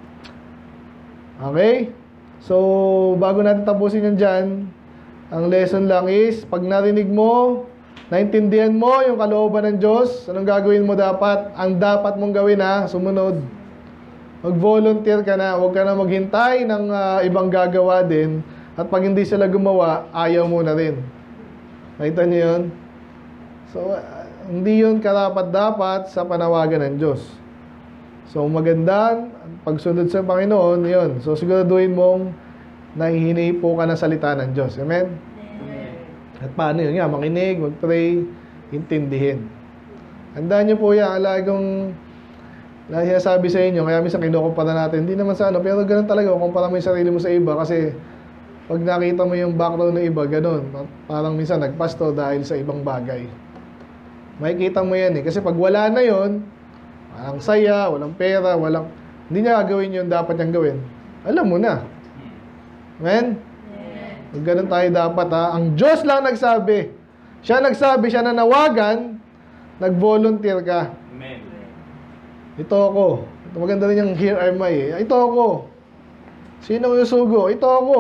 Okay? So, bago natin tapusin yan dyan, ang lesson lang is, pag narinig mo, naintindihan mo yung kalooban ng Diyos, anong gagawin mo dapat? Ang dapat mong gawin sumunod. Mag-volunteer ka na, huwag ka na maghintay ng ibang gagawa din, at pag hindi sila gumawa, ayaw mo na rin. Nakita niyo yun? So, hindi yun karapat-dapat sa panawagan ng Diyos. So, maganda, pagsunod sa Panginoon, yun. So, siguraduhin mong nahihinay po ka ng salita ng Diyos. Amen? At paano yun nga? Makinig, mag-pray, intindihin. Handaan nyo po yan. Lagi sabi sa inyo, kaya minsan kinukumpara natin, hindi naman sa pero ganun talaga, kumpara mo yung sarili mo sa iba, kasi pag nakita mo yung background ng iba, ganun. Parang minsan nagpasto dahil sa ibang bagay. Makikita mo yan kasi pag wala na yun, walang saya, walang pera, hindi niya gagawin yun dapat niyang gawin. Alam mo na. Amen? Ganun tayo dapat Ang Diyos lang nagsabi. Siya nagsabi, siya nanawagan, nag-volunteer ka. Amen. Ito ako. Ito, maganda rin yung here am I. Ito ako. Sino yung sugo? Ito ako.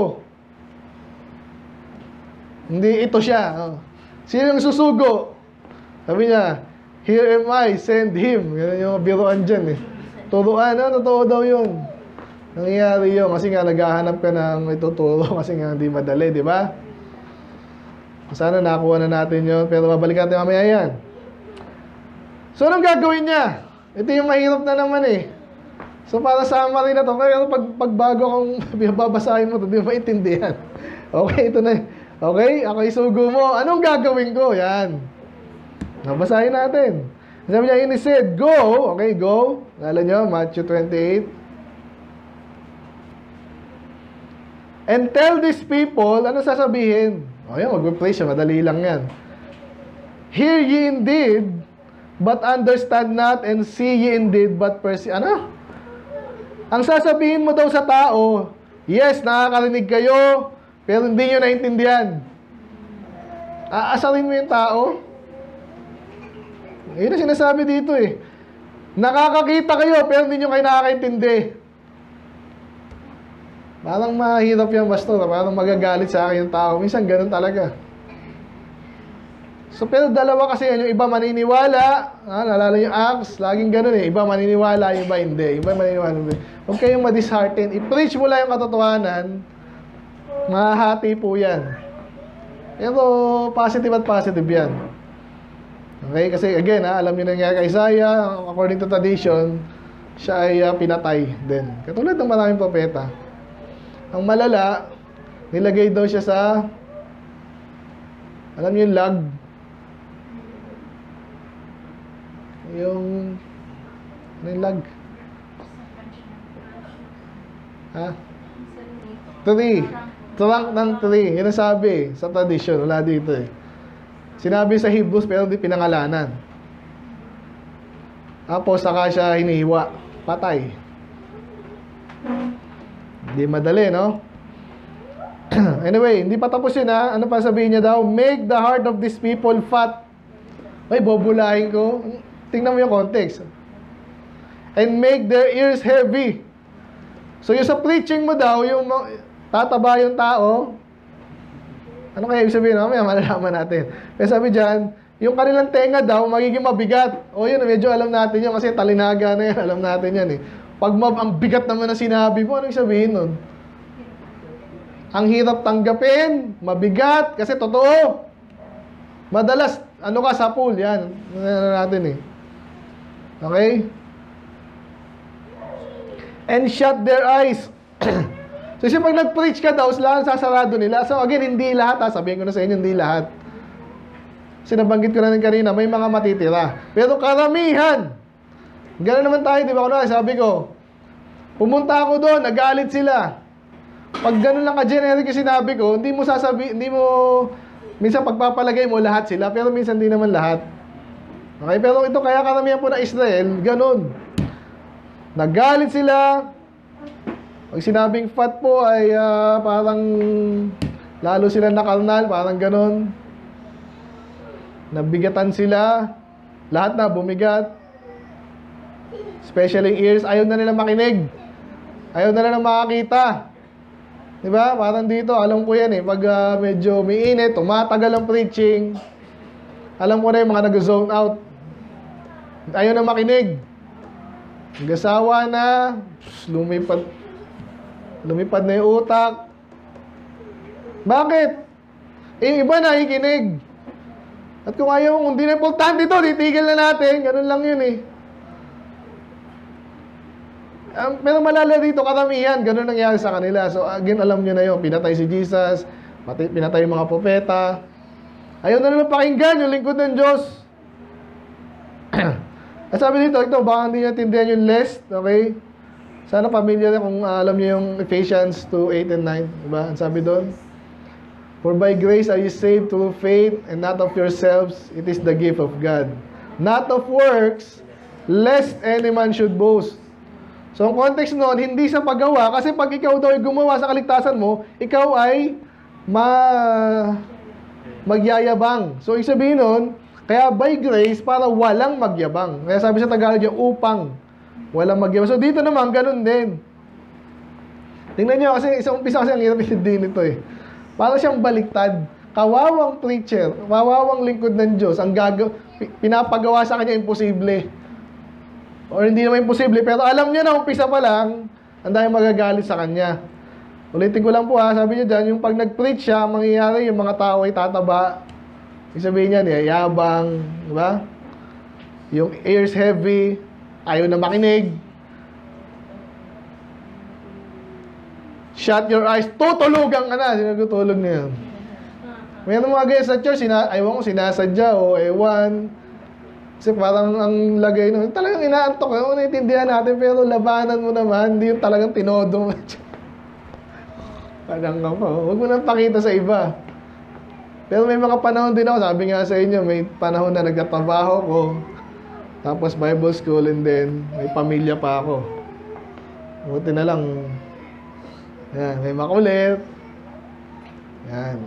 Hindi ito siya. Sino yung susugo? Sabi niya, here am I, send him. Ganun yung biruan dyan Turuan, totoo daw yun. Nangyayari yun kasi nga naghahanap ka ng ituturo kasi nga hindi madali, di ba? Sana nakuha na natin yun, pero babalik natin mamaya yan. So, anong gagawin niya? Ito yung mahirap na naman So, para summary na to, pero pag bago akong babasahin mo ito, di ba maintindihan? Okay, ito na. Okay, ako isugo mo. Anong gagawin ko? Yan. Babasahin natin. Sabi niya, he said, go. Okay, go. Alam niyo, Matthew 28. And tell these people, ano sasabihin? O yan, mag-pray siya. Madali lang yan. Hear ye indeed, but understand not, and see ye indeed, but perceive. Ano? Ang sasabihin mo daw sa tao, yes, nakakarinig kayo, pero hindi nyo naintindihan. Aasarin mo yung tao. Yun ang sinasabi dito Nakakakita kayo, pero hindi nyo kayo nakakaintindi. Parang mahirap yan, pastor. Parang magagalit sa akin yung tao. Minsan ganun talaga. So, pero dalawa kasi yan. Yung iba maniniwala. Nalala yung Acts. Laging ganun Iba maniniwala, yung iba hindi. Iba maniniwala, hindi. Huwag kayong ma-dishearten. I-preach mo lang yung katotohanan. Mahahati po yan. Pero positive at positive yan. Okay? Kasi again, alam niyo nangyari kay Isaiah, according to tradition, siya ay pinatay din. Katulad ng maraming propeta. Ang malala, nilagay daw siya sa, alam niyo yung lag? Ano yung lag? Tree. Trunk ng tree. Yun ang sabi sa tradition. Wala dito Sinabi sa Hebrews pero hindi pinangalanan. Tapos saka siya hinihiwa. Patay. Hindi madali, no? Anyway, hindi pa tapos yun Ano pa sabihin niya daw? Make the heart of these people fat. Ay, bobulahin ko. Tingnan mo yung context. And make their ears heavy. So yung sa preaching mo daw, yung tataba yung tao, ano kaya ibig sabihin? Mamaya malalaman natin. Kaya sabi dyan, yung kanilang tenga daw, magiging mabigat. O yun, medyo alam natin yun kasi talinaga na yan. Alam natin yan Pag ang bigat naman na sinabi mo, anong sabihin nun? Ang hirap tanggapin, mabigat, kasi totoo. Madalas, sa pool, yan. Ano natin Okay? And shut their eyes. So, pag nag-preach ka daw, lahat sasarado nila. So, again, hindi lahat. Sabihin ko na sa inyo, hindi lahat. Sinabanggit ko na rin kanina, may mga matitira. Pero karamihan. Gano'n naman tayo, di ba? Sabi ko, pumunta ako doon, nagalit sila. Pag gano'n lang ka-generic yung sinabi ko, hindi mo minsan pagpapalagay mo lahat sila, pero minsan di naman lahat. Okay, pero ito kaya karamihan po na Israel, ganun. Nagalit sila. Pag sinabing fat po ay parang lalo sila nakarnal, parang ganun. Nabigatan sila. Lahat na bumigat. Especially ears, ayaw na nila makinig. Ayaw na nila makakita. Diba? Parang dito, alam ko yan pag medyo may init, tumatagal ang preaching. Alam ko na yung mga nag-zone out. Ayaw na makinig. Nagasawa na, lumipad na yung utak. Bakit? Iba na ikinig. At kung ayaw, kung di na importante ito, titigil na natin. Ganun lang yun Pero malala dito, karamihan, ganun nangyari sa kanila. So again, alam nyo na yun, pinatay si Jesus, pinatay yung mga propeta. Ayaw na nila pakinggan yung lingkod ng Diyos. At sabi dito, ito, baka hindi nyo tindihan yung list, okay? Sana pamilya na kung alam nyo yung Ephesians 2:8 and 9. Diba? Ang sabi doon, for by grace are you saved through faith, and not of yourselves, it is the gift of God. Not of works, lest any man should boast. So, ang context noon, hindi sa paggawa, kasi pag ikaw daw ay gumawa sa kaligtasan mo, ikaw ay magyayabang. So, ibig sabihin nun, kaya by grace, para walang magyabang. Kaya sabi sa Tagalog yung upang walang magyabang. So, dito naman, ganun din. Tingnan nyo, kasi isang umpisa kasi ang hirap din ito Para siyang baliktad. Kawawang preacher, kawawang lingkod ng Diyos, ang pinapagawa sa kanya imposible. Or hindi naman imposible, pero alam niya na umpisa pa lang, ang dahil magagalit sa kanya. Ulitin ko lang po sabi niya dyan, yung pag nag-preach siya, mangyayari yung mga tao ay tataba. Ibig sabihin niya, niyayabang, di ba? Yung ears heavy, ayaw na makinig. Shut your eyes, tutulugan ka na, sinagutulog niya. Mayroon mga guys sa church, ayaw ko sinasadya o ewan. Kasi parang ang lagay nun, talagang inaantok naiintindihan natin, pero labanan mo naman, hindi yung talagang tinodo mo. Parang ka po, huwag mo nang pakita sa iba. Pero may mga panahon din ako, sabi nga sa inyo, may panahon na nagtatrabaho ko, tapos Bible school, and then may pamilya pa ako. Buti na lang, yan, may makulit. Yan.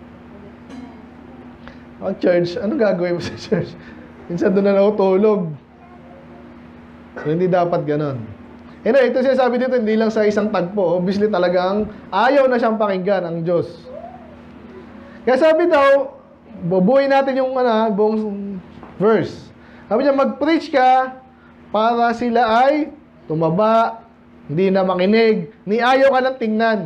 Ang church, ano gagawin mo sa church? Minsan doon na natutulog. So, hindi dapat ganon. Anyway, ito siya sabi dito, hindi lang sa isang tagpo. Obviously talagang ayaw na siyang pakinggan ang Diyos. Kaya sabi daw, bubuhin natin yung buong verse. Sabi niya, mag-preach ka para sila ay tumaba, hindi na makinig, ni ayaw ka lang tingnan.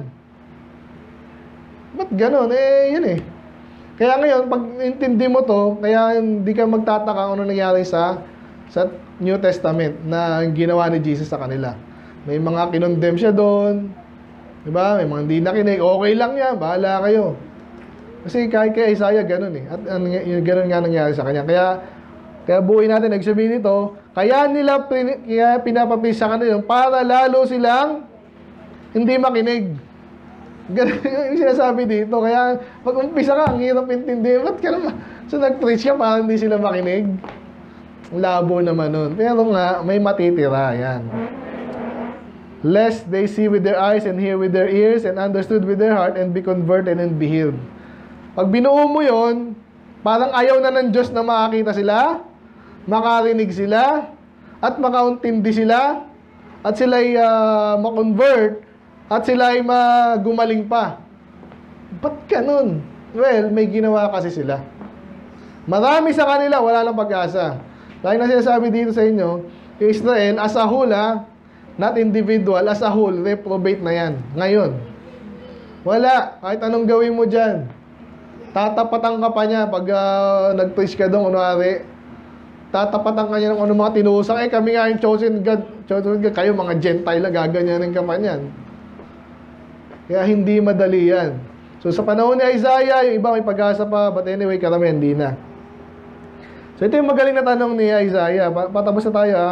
Ba't ganon? Yun Kaya ngayon, pag intindi mo to, kaya hindi ka magtataka kung ano nangyari sa New Testament na ginawa ni Jesus sa kanila. May mga kinondemn siya doon. Diba? May mga hindi nakinig. Okay lang yan. Bahala kayo. Kasi kahit kay Isaiah, ganun At ganun nga nangyari sa kanya. Kaya buuin natin, nagsabihin nito, kaya pinapapis sa kanila para lalo silang hindi makinig. Ganun yung sinasabi dito. Kaya pag umpisa ka, ang hirap intindihin. Ba't ka naman? So nag-preach ka para hindi sila makinig. Labo naman nun. Pero nga, may matitira. Yan. Lest they see with their eyes and hear with their ears and understood with their heart and be converted and be healed. Pag binuo mo yun, parang ayaw na ng Diyos na makakita sila, makarinig sila, at makaintindi sila, at sila'y makonvert, at sila ay gumaling pa. Ba't ganun? Well, may ginawa kasi sila. Marami sa kanila, wala lang pag-asa. Dahil na sinasabi dito sa inyo, yung Israel, as a whole not individual, as a whole, reprobate na yan. Ngayon. Wala. Kahit anong gawin mo dyan. Tatapatan ka pa niya pag nag-preach ka doon, kunwari. Tatapatan ka niya ng ano mga tinusang. Kami nga yung chosen God. Kayo mga Gentile na gaganyanin ka pa niyan. Kaya hindi madali yan. So sa panahon ni Isaiah, yung iba may pag-asa pa, but anyway, karamihan hindi na. So ito yung magaling na tanong ni Isaiah. Patapos na tayo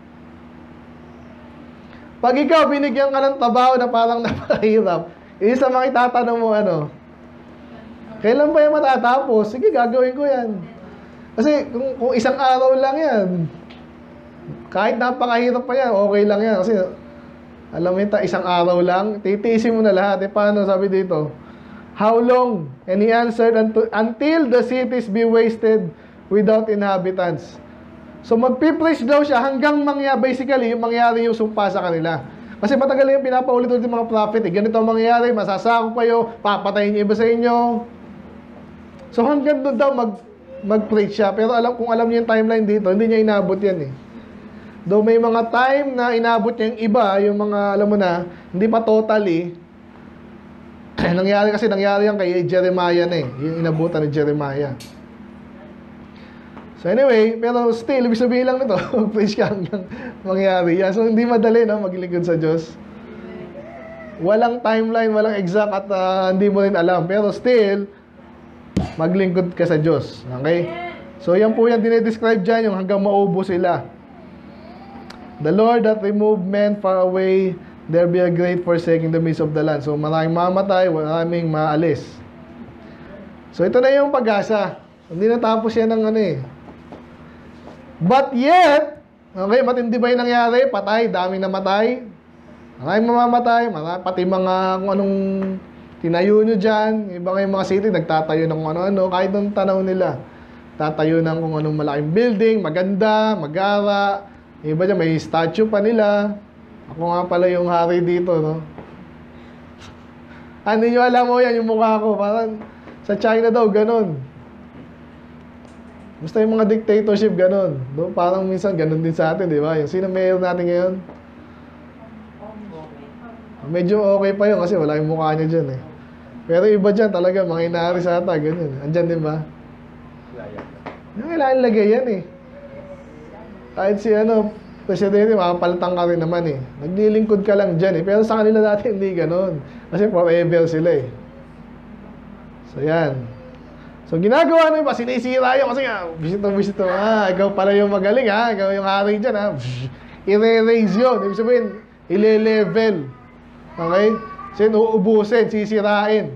Pag ikaw binigyan ka ng trabaho na parang napakahirap, isa mga itatanong mo Kailan ba yan matatapos? Sige, gagawin ko yan. Kasi kung isang araw lang yan, kahit napakahirap pa yan, okay lang yan. Kasi alam mo yun, isang araw lang, titiisin mo na lahat. Paano sabi dito? How long? And he answered, until the cities be wasted without inhabitants. So magpipreach daw siya hanggang basically, yung mangyari yung sumpa sa kanila. Kasi matagal yung pinapaulit-ulit yung mga prophet. Ganito ang mangyayari, masasakop kayo, papatayin yung iba sa inyo. So hanggang doon daw mag-preach siya. Pero kung alam niyo yung timeline dito, hindi niya inabot yan eh. Though may mga time na inabot niya yung iba, yung mga, alam mo na, hindi pa totally. nangyari yan kay Jeremiah na eh. Yung inabutan ni Jeremiah. So anyway, pero still, ibig sabihin lang nito, preach ka hanggang mangyari yan. So hindi madali, no, maglingkod sa Diyos. Walang timeline, walang exact at hindi mo rin alam. Pero still, maglingkod ka sa Diyos. Okay? So yan po yan dinidescribe dyan, yung hanggang maubo sila. The Lord that removed men far away, there be a great forsaking the midst of the land. So maraming mamatay, maraming maalis. So ito na yung pag-asa. Hindi natapos yan ng ano eh. But yet, okay, matindi ba yung nangyari? Patay, daming namatay. Maraming mamamatay, pati mga kung anong tinayo nyo dyan. Iba yung mga city, nagtatayo ng kung ano-ano, kahit ng tanaw nila. Tatayo ng kung anong malaking building, maganda, magara. Iba dyan, may statue pa nila. Ako nga pala yung hari dito, no? Hindi nyo alam mo yan, yung mukha ko. Parang sa China daw, ganun. Basta yung mga dictatorship, ganun. No? Parang minsan, ganun din sa atin, di ba? Yung sino mayor natin ngayon? Medyo okay pa yun kasi wala yung mukha niya dyan, eh. Pero iba dyan talaga, mga inari sa ata, ganun. Andyan din ba? Yung kailangan lagay yan, eh. Kahit si presidente, makapalitan ka rin naman eh. Naglilingkod ka lang dyan eh. Pero sa kanila dati hindi ganon. Kasi forever sila eh. So yan. So ginagawa na yung sinisira yun kasi nga, bisito. Ikaw pala yung magaling ha. Ikaw yung hari dyan ha. I-re-raise yun. Ibig sabihin, ile-level. Okay? Kasi uubusin, sisirain.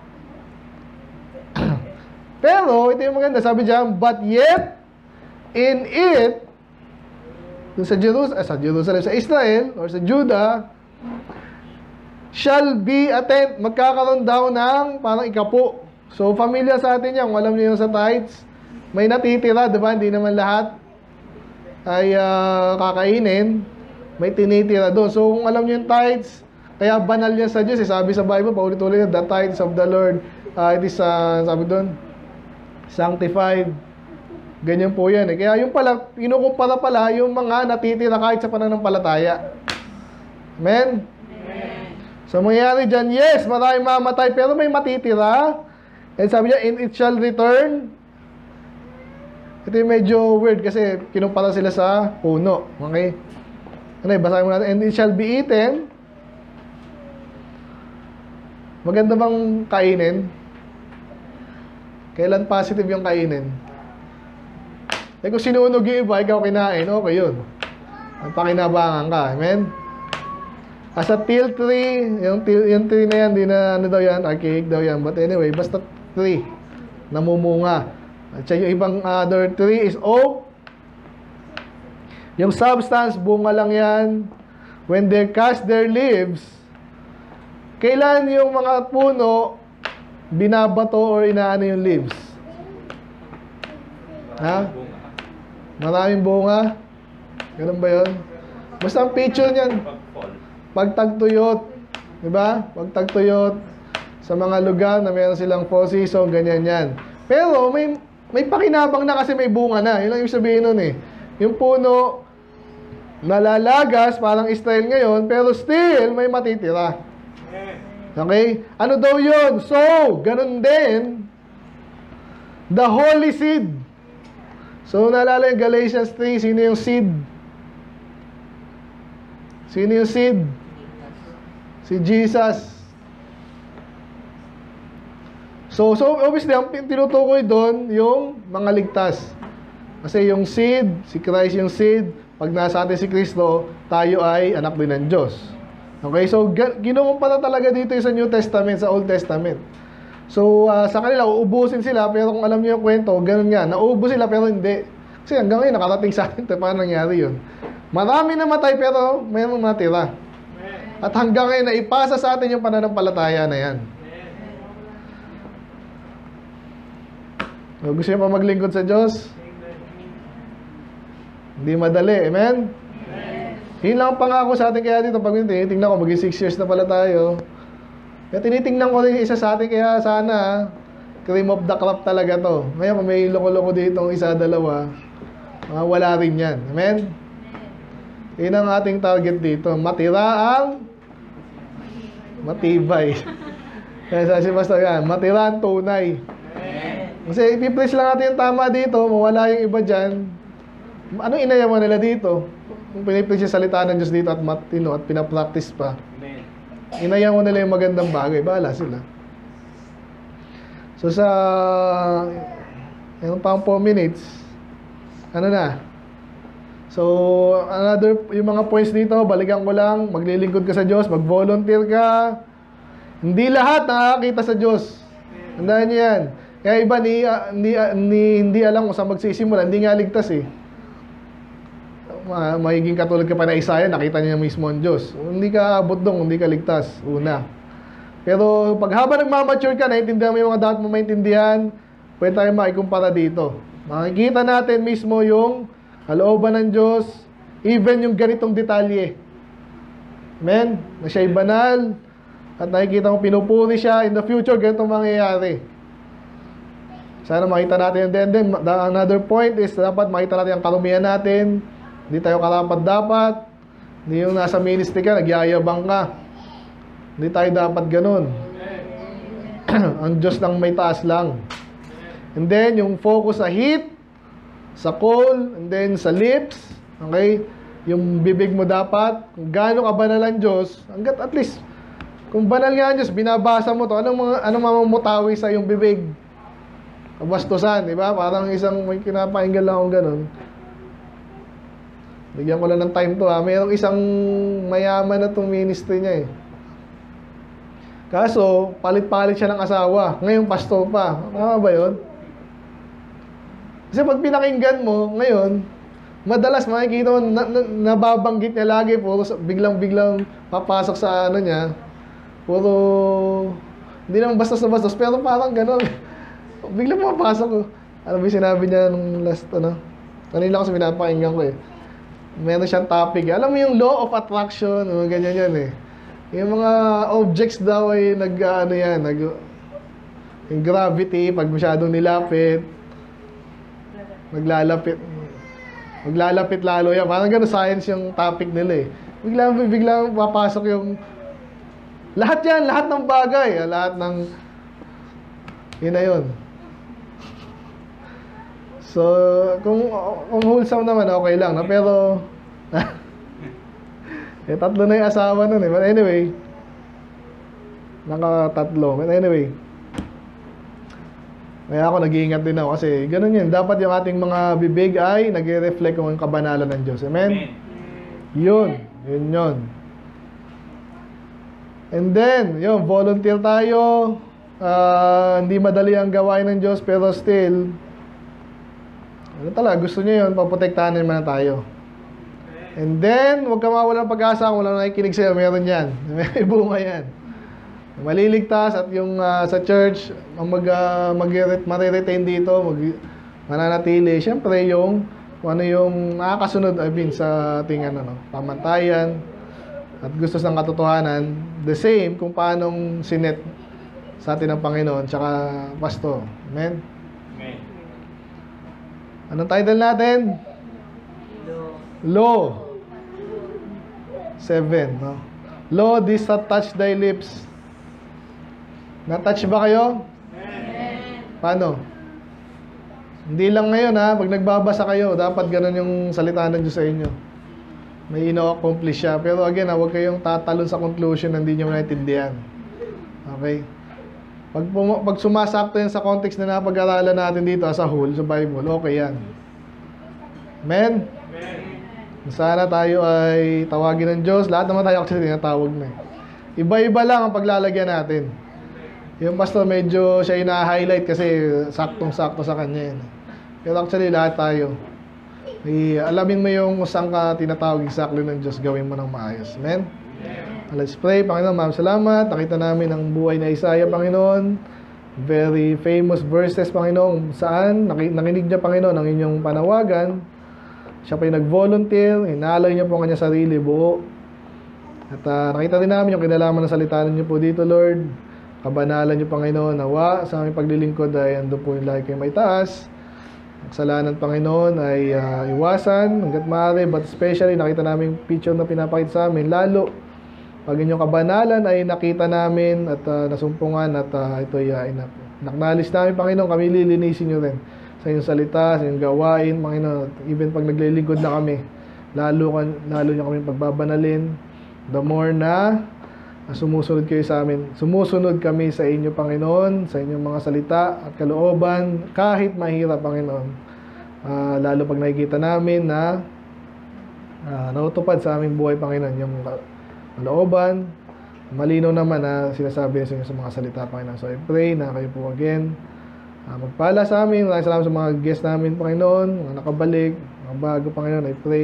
Pero, ito yung maganda. Sabi dyan, but yet, in it, sa Jerusalem, sa Israel, or sa Judah, shall be magkakaroon daw ng parang ikapo. So, familiar sa atin yan. Kung alam niyo yung sa tithes, may natitira, diba? Hindi naman lahat ay kakainin. May tinitira doon. So, kung alam niyo yung tithes, kaya banal yan sa Diyos. Sabi sa Bible, paulit-ulit, the tithes of the Lord, it is, sabi doon, sanctified. Ganyan po yan eh. Kaya yung pala, kinukumpara pala yung mga natitira kahit sa pananampalataya. Amen? Amen. So, mangyayari dyan, yes, maraming mamatay, pero may matitira. And sabi niya, and it shall return. Ito yung medyo weird kasi kinumpara sila sa puno. Okay? Ano, basahin mo natin. And it shall be eaten. Maganda bang kainin? Kailan positive yung kainin? Eh kung sinunog yung iba, ikaw kinain, okay yun. Ang pakinabangan ka, amen? As a teal tree, yung tree na yan, di na, ano daw yan, archaic daw yan. But anyway, basta tree, namumunga. At siya yung ibang other tree is oak. Yung substance, bunga lang yan. When they cast their leaves, kailan yung mga puno, binabato or inaano yung leaves? Ha? Maraming bunga. Ganun ba yun? Basta ang picture niyan, pagtagtuyot. Diba? Pagtagtuyot sa mga lugar na meron silang fall season, ganyan yan. Pero may pakinabang na kasi may bunga na. Yun lang yung sabihin nun eh. Yung puno, nalalagas, parang Israel ngayon, pero still, may matitira. Okay? Ano daw yun? So, ganun din, the holy seed. So, naalala yung Galatians 3, sino yung seed? Sino yung seed? Si Jesus. So obviously, ang tinutukoy doon, yung mga ligtas. Kasi yung seed, si Christ yung seed, pag nasa atin si Kristo, tayo ay anak din ng Diyos. Okay, so ginukumpara talaga dito sa New Testament, sa Old Testament. So, sa kanila, uubusin sila, pero kung alam niyo yung kwento, ganun nga, nauubos sila pero hindi. Kasi hanggang ngayon, nakarating sa atin, paano nangyari yun? Marami namatay pero mayroong natira. At hanggang ngayon, naipasa sa atin yung pananampalataya na yan. So, gusto niyo pa maglingkod sa Diyos? Hindi madali, amen? Yun lang ang pangako sa atin kaya dito. Pag tinitingnan ko, maging 6 years na pala tayo. Kaya tinitingnan ko rin isa sa atin, kaya sana, cream of the crop talaga to. Ngayon, kung may loko-loko dito, isa, dalawa, wala rin yan. Amen? Yun ang ating target dito. Matira ang matibay. Kaya sa si Pastor yan, matira ang tunay. Kasi ipipreach lang natin yung tama dito, mawala yung iba dyan. Anong inayaman nila dito? Kung pinipreach yung salita ng Diyos dito at matino at pinapractice pa, inayaman nila yung magandang bagay, bahala sila. So sa yung pang 4 minutes, ano na? So yung mga points dito, balikan ko lang, maglilingkod ka sa Diyos, mag-volunteer ka. Hindi lahat nakakita sa Diyos. Tandaan niyo yan. Kaya iba hindi alam kung saan magsisimula, hindi nga ligtas eh. Magiging katulad ka pa na Isaiah, nakita niya mismo ang Diyos. Hindi ka abot doon, hindi ka ligtas. Una. Pero pag habang nagmamature ka, naiintindihan mo yung mga dapat mo maintindihan, pwede tayo makikumpara dito. Makikita natin mismo yung kalooban ng Diyos, even yung ganitong detalye. Amen? Na siya'y banal, at nakikita mo pinupuri siya, in the future, ganitong mangyayari. Sana makita natin. And then another point is, dapat makita natin ang karumihan natin. Hindi tayo karapat-dapat. Hindi yung nasa ministry ka, nagyayabang ka. Hindi tayo dapat ganun. Ang Diyos lang may taas lang. And then, yung focus sa heat, sa coal, and then sa lips. Okay? Yung bibig mo dapat, kung gaano ka banal ang Diyos, hanggat at least, kung banal nga ang Diyos, binabasa mo to, anong mamamutawi sa yung bibig? Kabastusan, di ba? Parang isang, may kinapakinggan lang akong ganun. Bigyan ko lang ng time to ha. Mayroong isang mayaman na itong ministry niya eh. Kaso, palit-palit siya ng asawa. Ngayon, pastor pa. Tama ba yun? Kasi pag pinakinggan mo, ngayon, madalas makikita mo, nababanggit niya lagi, puro biglang-biglang papasok sa ano niya. Puro, hindi naman bastos-bastos, pero parang gano'n. Biglang papasok. Ano ba yung sinabi niya nung last, ano? Kanina kasi pinapakinggan ko eh. Meron siyang topic. Alam mo yung law of attraction, ganyan yan eh. Yung mga objects daw ay yung gravity, pag masyadong nilapit, maglalapit lalo yan. Parang gano'n science yung topic nila eh. Biglang papasok yung lahat yan, lahat ng bagay, lahat ng yun na yun. So, kung wholesome naman, okay lang. No? Pero, tatlo na yung asawa nun eh. But anyway, nakatatlo. But anyway, kaya ako nag-iingat din ako kasi ganun yun. Dapat yung ating mga bibig ay nag-reflect kung yung kabanalan ng Diyos. Amen? Yun. And then, yun, volunteer tayo. Hindi madali ang gawain ng Diyos, pero still, gusto niya yun, paprotektahan naman na tayo. And then, huwag ka mawala ng pag-asa kung walang nakikinig sa'yo, meron yan. May bunga yan. Maliligtas at yung sa church, mariretain dito, mananatili. Siyempre, yung nakakasunod, sa ating pamantayan at gusto ng katotohanan, the same kung paanong sinet sa atin ng Panginoon, tsaka Pastor. Amen? Amen. Anong title natin? Law. 7, no? Law, this touch thy lips. Na-touch ba kayo? Amen. Paano? Hindi lang ngayon ha, pag nagbabasa kayo, dapat ganun yung salita ng Diyos sa inyo. May ino-accomplish siya. Pero again, huwag kayong tatalon sa conclusion na hindi nyo naintindihan. Okay? Pag sumasakto yan sa context na napag-aralan natin dito as a whole, sa Bible, okay yan. Amen? Sana tayo ay tawagin ng Diyos. Lahat naman tayo actually tinatawag na eh. Iba-iba lang ang paglalagyan natin. Yung pastor medyo siya ina-highlight kasi saktong-sakto sa kanya yan. Pero actually lahat tayo. Alamin mo yung saan ka tinatawag exactly ng Diyos, gawin mo ng maayos. Amen? Let's pray. Panginoon, maraming salamat. Nakita namin ang buhay na Isaiah, Panginoon. Very famous verses, Panginoon. Saan? Nakinig niya, Panginoon, ang inyong panawagan. Siya pa yung nag-volunteer. Inalay niya po ang kanyang sarili, buo. At nakita din namin yung kinalaman ng salita niyo po dito, Lord. Kabanalan niyo, Panginoon. Nawa sa aming paglilingkod ay ando po yung lagi kayo may taas. Kasalanan, Panginoon, ay iwasan hanggat maaari, but especially nakita namin picture na pinapakita sa amin, lalo pag inyong kabanalan ay nakita namin at nasumpungan at ito ay naknalis namin, Panginoon, kami lilinisin nyo rin sa inyong salita, sa inyong gawain, Panginoon. Even pag naglilingkod na kami, lalo nyo kami pagbabanalin, the more na sumusunod kayo sa amin. Sumusunod kami sa inyo, Panginoon, sa inyong mga salita at kalooban, kahit mahirap, Panginoon. Lalo pag nakikita namin na nautupad sa aming buhay, Panginoon, yung kalooban, malinaw naman na sinasabi sa inyo sa mga salita, Panginoon. So I pray na kayo po again magpala sa amin. Maraming salamat sa mga guests namin, Panginoon, mga nakabalik, mga bago, Panginoon. I pray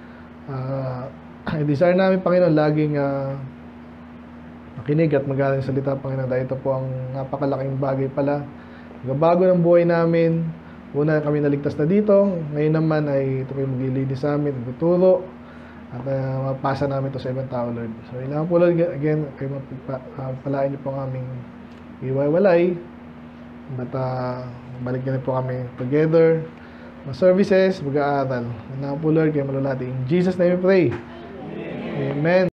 I desire namin, Panginoon, laging makinig at magaling salita, Panginoon, dahil ito po ang napakalaking bagay pala. Nagbabago ng buhay namin. Una kami naligtas na dito. Ngayon naman ay ito po yung maglilinis sa amin, nagtuturo. At mapasa namin ito sa ibang tao, Lord. So, ilangan po, Lord, again, kayo palain niyo po ang aming iwaiwalay. At balik niyo po kami together. Mga services, mag-aaral. Ilangan po, Lord, kayo malulati. In Jesus' name we pray. Amen.